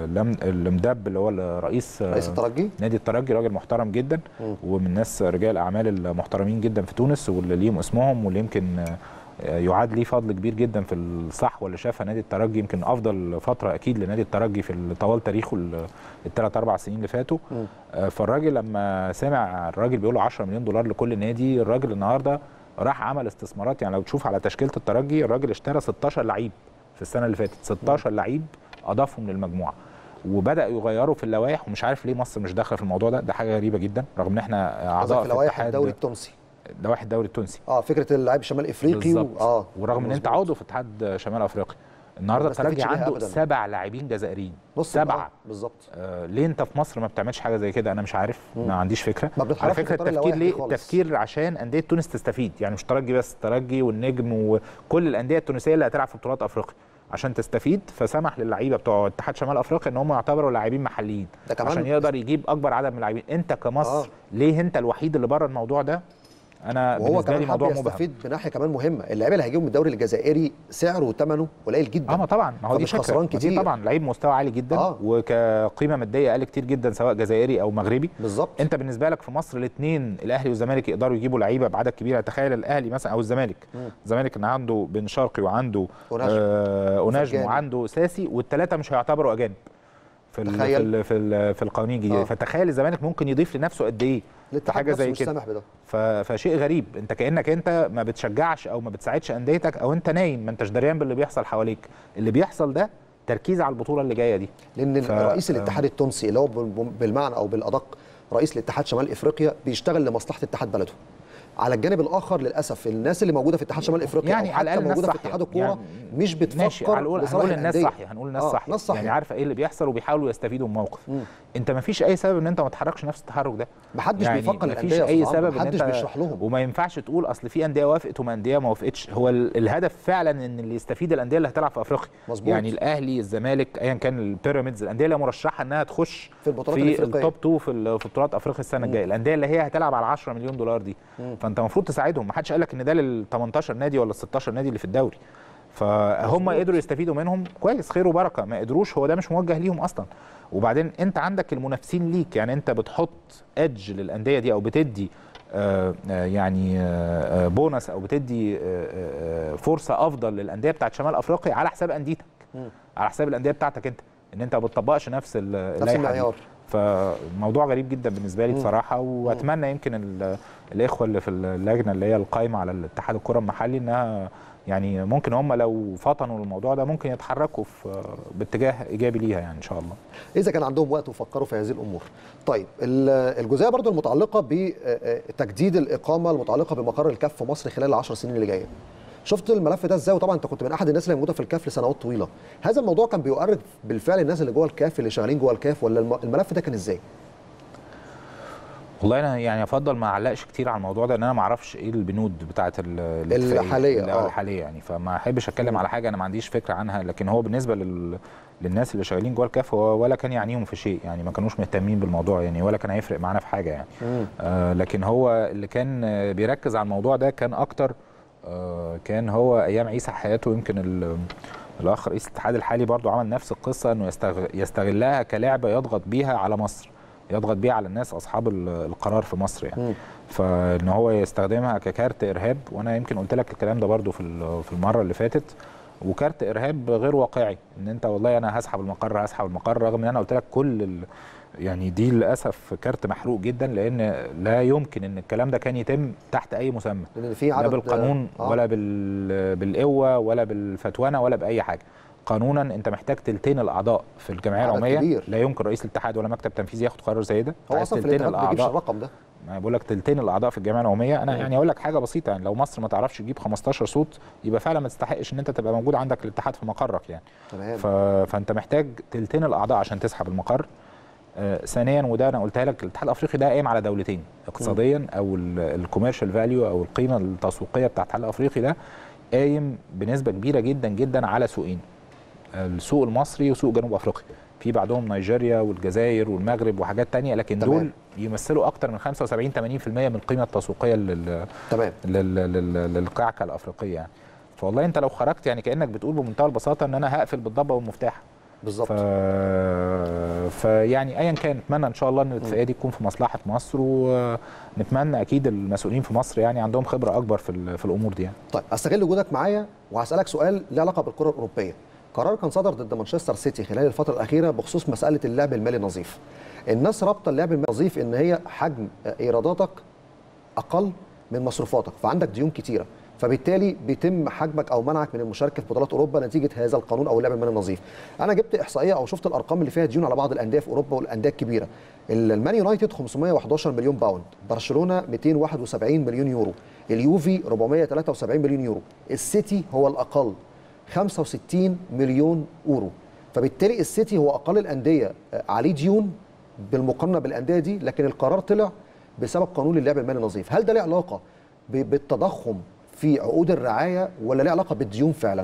المدب اللي هو رئيس رئيس الترجي نادي الترجي، راجل محترم جدا م. ومن ناس رجال الاعمال المحترمين جدا في تونس واللي ليهم اسمهم واللي يمكن آه يعاد ليه فضل كبير جدا في الصحوه اللي شافها نادي الترجي. يمكن افضل فتره اكيد لنادي الترجي في طوال تاريخه الثلاث اربع سنين اللي فاتوا. م. فالراجل لما سمع الراجل بيقول له عشرة مليون دولار لكل نادي، الراجل النهارده راح عمل استثمارات. يعني لو تشوف على تشكيله الترجي الراجل اشترى ستاشر لعيب في السنه اللي فاتت، ستاشر لعيب اضافهم للمجموعه، وبدا يغيروا في اللوائح. ومش عارف ليه مصر مش داخله في الموضوع ده، ده حاجه غريبه جدا رغم ان احنا اعضاء في لوائح الدوري التونسي. لوائح الدوري التونسي اه فكره اللاعب شمال افريقي و... اه ورغم ان انت عضو في اتحاد شمال افريقيا. النهارده الترجي عنده سبع لاعبين جزائريين، سبعه بالظبط. آه ليه انت في مصر ما بتعملش حاجه زي كده؟ انا مش عارف، مم. ما عنديش فكره. على فكره التفكير ليه؟ التفكير عشان انديه تونس تستفيد، يعني مش الترجي بس، الترجي والنجم وكل الانديه التونسيه اللي هتلعب في بطولات افريقيا عشان تستفيد. فسمح للعيبه بتوع اتحاد شمال افريقيا ان هم يعتبروا لاعبين محليين عشان يقدر يجيب اكبر عدد من اللاعبين. انت كمصر آه. ليه انت الوحيد اللي بره الموضوع ده؟ انا وهو كمان حابب يستفيد بناحيه كمان مهمه. اللاعب اللي هيجيبوا من الدوري الجزائري سعره وثمنه قليل جدا. اه ما طبعا، ما هو دي خسران كتير. دي طبعا لعيب مستوى عالي جدا آه. وكقيمه ماديه اقل كتير جدا سواء جزائري او مغربي. بالظبط. انت بالنسبه لك في مصر الاثنين الاهلي والزمالك يقدروا يجيبوا لعيبه بعدد كبير. تخيل الاهلي مثلا او الزمالك، الزمالك ان عنده بن شرقي وعنده اوناجم آه وعنده ساسي، والثلاثه مش هيعتبروا اجانب في ال في ال في, ال في القوانين الجديده. فتخيل الزمالك ممكن يضيف لنفسه قد ايه حاجه زي كده. فشيء غريب، انت كانك انت ما بتشجعش او ما بتساعدش انديتك او انت نايم، ما انتش دريان باللي بيحصل حواليك. اللي بيحصل ده تركيز على البطوله اللي جايه دي. لان ف... رئيس الاتحاد التونسي اللي هو بالمعنى او بالادق رئيس الاتحاد شمال افريقيا بيشتغل لمصلحه اتحاد بلده. على الجانب الاخر للاسف الناس اللي موجوده في اتحاد شمال افريقيا يعني او حتى موجوده في اتحاد الكوره يعني مش بتفكر هنقول هنقول الناس صحيح هنقول الناس صحيح. صحيح يعني عارفه ايه اللي بيحصل وبيحاولوا يستفيدوا من الموقف. مم. انت ما فيش اي سبب ان انت ما تتحركش نفس التحرك ده. محدش يعني بيفكر ما فيش اي سبب ان انت بيشرح لهم. وما ينفعش تقول اصل في انديه وافقت وما انديه ما وافقتش. هو الهدف فعلا ان اللي يستفيد الانديه اللي هتلعب في افريقيا. مظبوط. يعني الاهلي الزمالك ايا كان البيراميدز، الانديه اللي مرشحه انها تخش في البطولات في التوب اتنين في في بطولات افريقيا السنه الجايه، الانديه اللي هي هتلعب على عشرة مليون دولار دي. مم. فانت المفروض تساعدهم. ما حدش قال لك ان ده لل تمنتاشر نادي ولا ستاشر نادي اللي في الدوري. فهم قدروا يستفيدوا منهم كويس، خير وبركه. ما قدروش هو ده مش موجه ليهم اصلا. وبعدين انت عندك المنافسين ليك، يعني انت بتحط ايدج للانديه دي او بتدي آآ آآ يعني آآ بونص او بتدي آآ فرصه افضل للانديه بتاعت شمال افريقيا على حساب انديتك، على حساب الانديه بتاعتك انت، ان انت ما بتطبقش نفس المعيار. فموضوع غريب جدا بالنسبه لي بصراحه. واتمنى يمكن الاخوه اللي في اللجنه اللي هي القائمه على الاتحاد الكره المحلي انها يعني ممكن هم لو فطنوا الموضوع ده ممكن يتحركوا في باتجاه ايجابي ليها يعني ان شاء الله. اذا كان عندهم وقت وفكروا في هذه الامور. طيب الجزئيه برضو المتعلقه بتجديد الاقامه المتعلقه بمقر الكاف في مصر خلال العشر سنين اللي جايه. شفت الملف ده ازاي؟ وطبعا انت كنت من احد الناس اللي موجوده في الكاف لسنوات طويله. هذا الموضوع كان بيؤرق بالفعل الناس اللي جوه الكاف اللي شغالين جوه الكاف، ولا الملف ده كان ازاي؟ والله انا يعني افضل ما اعلقش كتير على الموضوع ده، ان انا ما اعرفش ايه البنود بتاعه الحاليه اه الحاليه يعني. فما احبش اتكلم على حاجه انا ما عنديش فكره عنها. لكن هو بالنسبه لل للناس اللي شغالين جوه الكاف هو ولا كان يعنيهم في شيء، يعني ما كانوش مهتمين بالموضوع يعني، ولا كان هيفرق معانا في حاجه يعني. آه لكن هو اللي كان بيركز على الموضوع ده كان اكتر آه كان هو ايام عيسى حياته. يمكن الاخ رئيس الاتحاد الحالي برضو عمل نفس القصه، انه يستغلها كلعبه يضغط بيها على مصر، يضغط بيها على الناس اصحاب القرار في مصر يعني. فان هو يستخدمها ككارت ارهاب. وانا يمكن قلت لك الكلام ده برضو في في المره اللي فاتت. وكارت ارهاب غير واقعي، ان انت والله انا هسحب المقر هسحب المقر رغم ان انا قلت لك كل ال... يعني دي للاسف كارت محروق جدا، لان لا يمكن ان الكلام ده كان يتم تحت اي مسمى، لا بالقانون آه. ولا بال... بالقوه ولا بالفتوانه ولا باي حاجه. قانونا انت محتاج تلتين الاعضاء في الجمعيه العموميه، لا يمكن رئيس الاتحاد ولا مكتب تنفيذي ياخد قرار زي ده. هو اصلا في الاتحاد ما بيجيبش الرقم ده. ما بقول لك تلتين الاعضاء في الجمعيه العموميه. انا يعني اقول لك حاجه بسيطه، يعني لو مصر ما تعرفش تجيب خمستاشر صوت يبقى فعلا ما تستحقش ان انت تبقى موجود عندك الاتحاد في مقرك يعني. تمام. ف... فانت محتاج تلتين الاعضاء عشان تسحب المقر. آه ثانيا، وده انا قلتها لك، الاتحاد الافريقي ده قايم على دولتين اقتصاديا، او الكوميرشال فاليو او القيمه التسويقيه بتاعت الاتحاد الافريقي ده قايم بنسبه كبيره جدا جدا على سوقين، السوق المصري وسوق جنوب افريقيا. في بعدهم نيجيريا والجزائر والمغرب وحاجات تانية، لكن تمام. دول يمثلوا اكتر من خمسة وسبعين ثمانين في المية من القيمه التسويقيه لل تمام لل- لل- للقعكه الافريقيه يعني. فوالله انت لو خرجت يعني كانك بتقول بمنتهى البساطه ان انا هقفل بالضبه والمفتاح. بالظبط. ف... فيعني ايا كان نتمنى ان شاء الله ان الاتفاقيه دي تكون في مصلحه مصر، ونتمنى اكيد المسؤولين في مصر يعني عندهم خبره اكبر في ال- في الامور دي يعني. طيب استغل وجودك معايا وهسالك سؤال له علاقه بالكره الاوروبيه. قرار كان صدر ضد مانشستر سيتي خلال الفتره الاخيره بخصوص مساله اللعب المالي النظيف. الناس رابطه اللعب المالي النظيف ان هي حجم ايراداتك اقل من مصروفاتك، فعندك ديون كتيره، فبالتالي بيتم حجمك او منعك من المشاركه في بطولات اوروبا نتيجه هذا القانون او اللعب المالي النظيف. انا جبت احصائيه او شفت الارقام اللي فيها ديون على بعض الانديه في اوروبا والانديه الكبيره. المان يونايتد خمسمائة وأحد عشر مليون باوند، برشلونه مئتين وواحد وسبعين مليون يورو، اليوفي أربعمائة وثلاثة وسبعين مليون يورو، السيتي هو الاقل خمسة وستين مليون يورو. فبالتالي السيتي هو اقل الانديه عليه ديون بالمقارنه بالانديه دي، لكن القرار طلع بسبب قانون اللعب المالي النظيف. هل ده له علاقه ب- بالتضخم في عقود الرعايه ولا له علاقه بالديون فعلا؟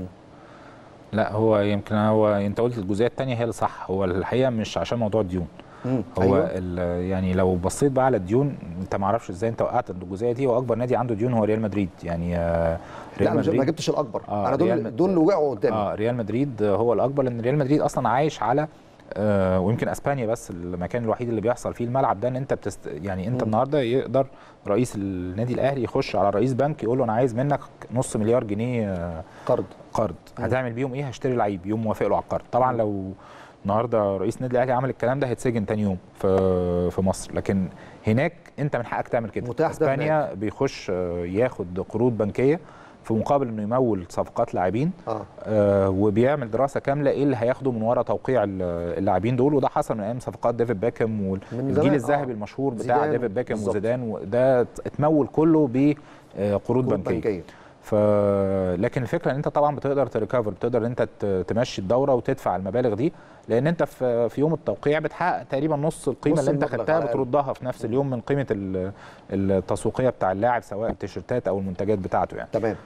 لا هو يمكن هو انت قلت الجزئيه الثانيه هي اللي صح، هو الحقيقه مش عشان موضوع الديون. مم. هو أيوة. أيوة. يعني لو بصيت بقى على الديون انت ما اعرفش ازاي انت وقعت عند الجزئيه دي، واكبر نادي عنده ديون هو ريال مدريد يعني. آه، لا مش- ما جبتش الاكبر. آه انا دول ريال مد- دول اللي وقعوا قدامي. اه ريال مدريد هو الاكبر، لان ريال مدريد اصلا عايش على آه ويمكن اسبانيا بس المكان الوحيد اللي بيحصل فيه الملعب ده، ان انت بتست يعني انت مم. النهارده يقدر رئيس النادي الاهلي يخش على رئيس بنك يقول له انا عايز منك نص مليار جنيه آه قرض. قرض، مم. هتعمل بيهم ايه؟ هشتري لعيب، يوم موافق له على القرض. طبعا مم. لو النهارده رئيس النادي الاهلي عمل الكلام ده هيتسجن تاني يوم في في مصر، لكن هناك انت من حقك تعمل كده. متاح ده اسبانيا بيخش آه، ياخد قروض بنكيه في مقابل انه يمول صفقات لاعبين. اه آه وبيعمل دراسه كامله ايه اللي هياخده من ورا توقيع ال- اللاعبين دول، وده حصل من ايام صفقات ديفيد باكم من والجيل زمان، الذهبي آه. المشهور بتاع زيدان ديفيد باكم بالظبط. وزيدان، وده اتمول كله بقروض قروض بنكيه. بنكيه. ف لكن الفكره ان انت طبعا بتقدر تريكفر، بتقدر ان انت ت- تمشي الدوره وتدفع المبالغ دي، لان انت في في يوم التوقيع بتحقق تقريبا نص القيمه نص اللي انت المبلغ خدتها على الأقل. بتردها في نفس اليوم من قيمه ال- التسويقيه بتاع اللاعب، سواء التيشيرتات او المنتجات بتاعته يعني. تمام.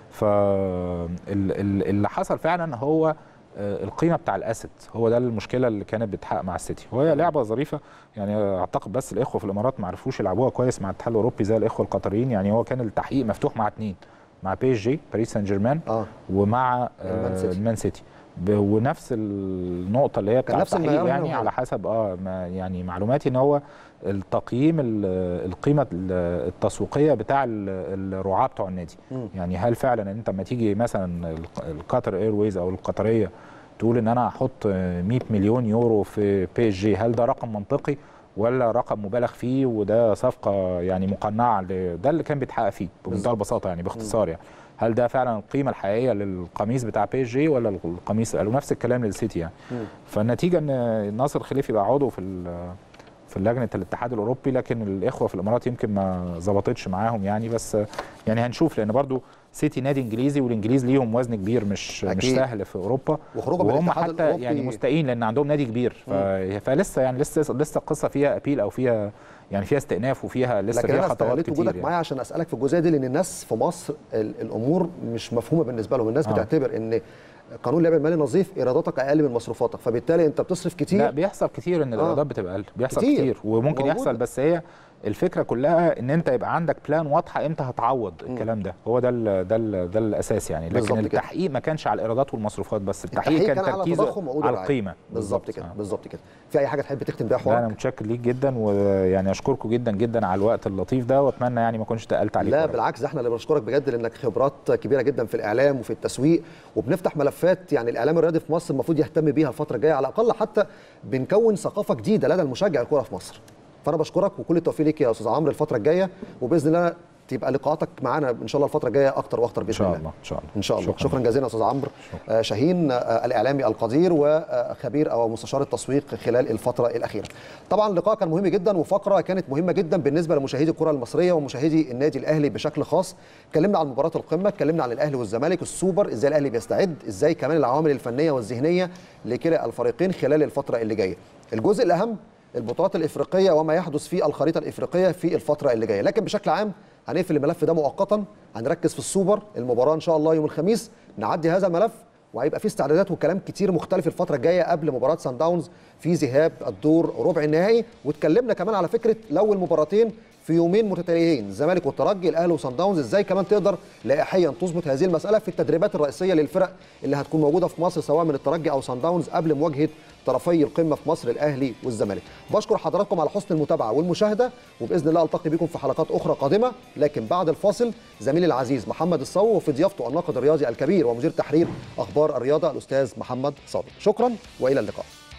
فاللي حصل فعلا هو آه، القيمه بتاع الاسيت، هو ده المشكله اللي كانت بتحقق مع السيتي. وهي لعبه ظريفه يعني، اعتقد بس الاخوه في الامارات ما عرفوش يلعبوها كويس مع الاتحاد الاوروبي زي الاخوه القطريين. يعني هو كان التحقيق مفتوح مع اثنين، مع بي اس جي باريس سان جيرمان اه ومع المان آه، سيتي. المان سيتي، ب- ونفس النقطه اللي هي كان بتاع نفس التحقيق المعيار يعني هنا على حسب اه ما يعني معلوماتي ان هو التقييم ال- القيمه ال- التسويقيه بتاع ال- الرعاه بتوع النادي. مم. يعني هل فعلا انت لما تيجي مثلا الق- القطر ايرويز او القطريه تقول ان انا هحط مئة مليون يورو في بي اس جي، هل ده رقم منطقي ولا رقم مبالغ فيه وده صفقه يعني مقنعه؟ ل- ده اللي كان بيتحقق فيه بمنتهى البساطه يعني باختصار يعني. هل ده فعلا القيمه الحقيقيه للقميص بتاع بي اس جي ولا القميص؟ قالوا نفس الكلام للسيتي يعني. مم. فالنتيجه ان ناصر خليفي بقى عضو في ال- في لجنه الاتحاد الاوروبي، لكن الاخوه في الامارات يمكن ما ظبطتش معاهم يعني. بس يعني هنشوف، لان برضو سيتي نادي انجليزي، والانجليز ليهم وزن كبير مش أكيد. مش سهل في اوروبا، وخروجهم من وهم الاتحاد حتى الأوروبي. يعني مستائين لان عندهم نادي كبير. ف... فلسه يعني لسه لسه القصه فيها ابيل او فيها يعني فيها استئناف وفيها لسه لكن فيها انا خطوات استغليت كتير وجودك يعني. معايا عشان اسالك في الجزئيه دي، لان الناس في مصر ال- الامور مش مفهومه بالنسبه لهم. الناس آه. بتعتبر ان قانون اللعب المالي النظيف ايراداتك اقل من مصروفاتك، فبالتالي انت بتصرف كتير. لا بيحصل كتير ان آه. الايرادات بتبقى اقل، بيحصل كتير. كتير, كتير وممكن موجودة. يحصل، بس هي الفكره كلها ان انت يبقى عندك بلان واضحه امتى هتعوض الكلام ده. هو ده ال ده ال ده الاساس يعني. بالظبط لكن كده. التحقيق ما كانش على الايرادات والمصروفات بس، التحقيق, التحقيق كان كان على تركيزه تضخم عقود على الرعاية. القيمه. بالظبط كده. آه. بالظبط كده. في اي حاجه تحب تختم بيها لا انا حوارك؟ متشكر ليك جدا، ويعني اشكركم جدا جدا على الوقت اللطيف ده، واتمنى يعني ما اكونش تقلت عليكم. لا بالعكس، ده احنا اللي بنشكرك بجد، لانك خبرات كبيره جدا في الاعلام وفي التسويق، وبنفتح ملفات يعني الاعلام الرياضي في مصر المفروض يهتم بيها الفتره الجايه على الاقل، حتى بنكون ثقافه جديده لدى المشجع الكوره في مصر. فانا بشكرك وكل التوفيق ليك يا استاذ عمرو الفتره الجايه، وباذن الله تبقى لقاءاتك معانا ان شاء الله الفتره الجايه اكتر واكتر باذن الله. ان شاء الله ان شاء الله ان شاء الله. شكرا, شكرا جزيلا استاذ عمرو آه شاهين، آه الاعلامي القدير وخبير او مستشار التسويق خلال الفتره الاخيره. طبعا اللقاء كان مهم جدا، وفقره كانت مهمه جدا بالنسبه لمشاهدي الكره المصريه ومشاهدي النادي الاهلي بشكل خاص. اتكلمنا عن مباراه القمه، اتكلمنا عن الاهلي والزمالك، السوبر، ازاي الاهلي بيستعد، ازاي كمان العوامل الفنيه والذهنيه لكلا الفريقين خلال الفتره اللي جايه. الجزء الاهم البطولات الافريقيه وما يحدث في الخريطه الافريقيه في الفتره اللي جايه، لكن بشكل عام هنقفل الملف ده مؤقتا، هنركز في السوبر، المباراه ان شاء الله يوم الخميس، نعدي هذا الملف وهيبقى في استعدادات وكلام كتير مختلف الفتره الجايه قبل مباراه سان داونز في ذهاب الدور ربع النهائي. واتكلمنا كمان على فكره لو المباراتين في يومين متتاليين، الزمالك والترجي، الاهلي وصن داونز، ازاي كمان تقدر لائحيا تظبط هذه المساله في التدريبات الرئيسيه للفرق اللي هتكون موجوده في مصر سواء من الترجي او صن داونز قبل مواجهه طرفي القمه في مصر الاهلي والزمالك. بشكر حضراتكم على حسن المتابعه والمشاهده، وباذن الله التقي بكم في حلقات اخرى قادمه، لكن بعد الفاصل زميلي العزيز محمد الصو وفي ضيافته الناقد الرياضي الكبير ومدير تحرير اخبار الرياضه الاستاذ محمد صادق. شكرا والى اللقاء.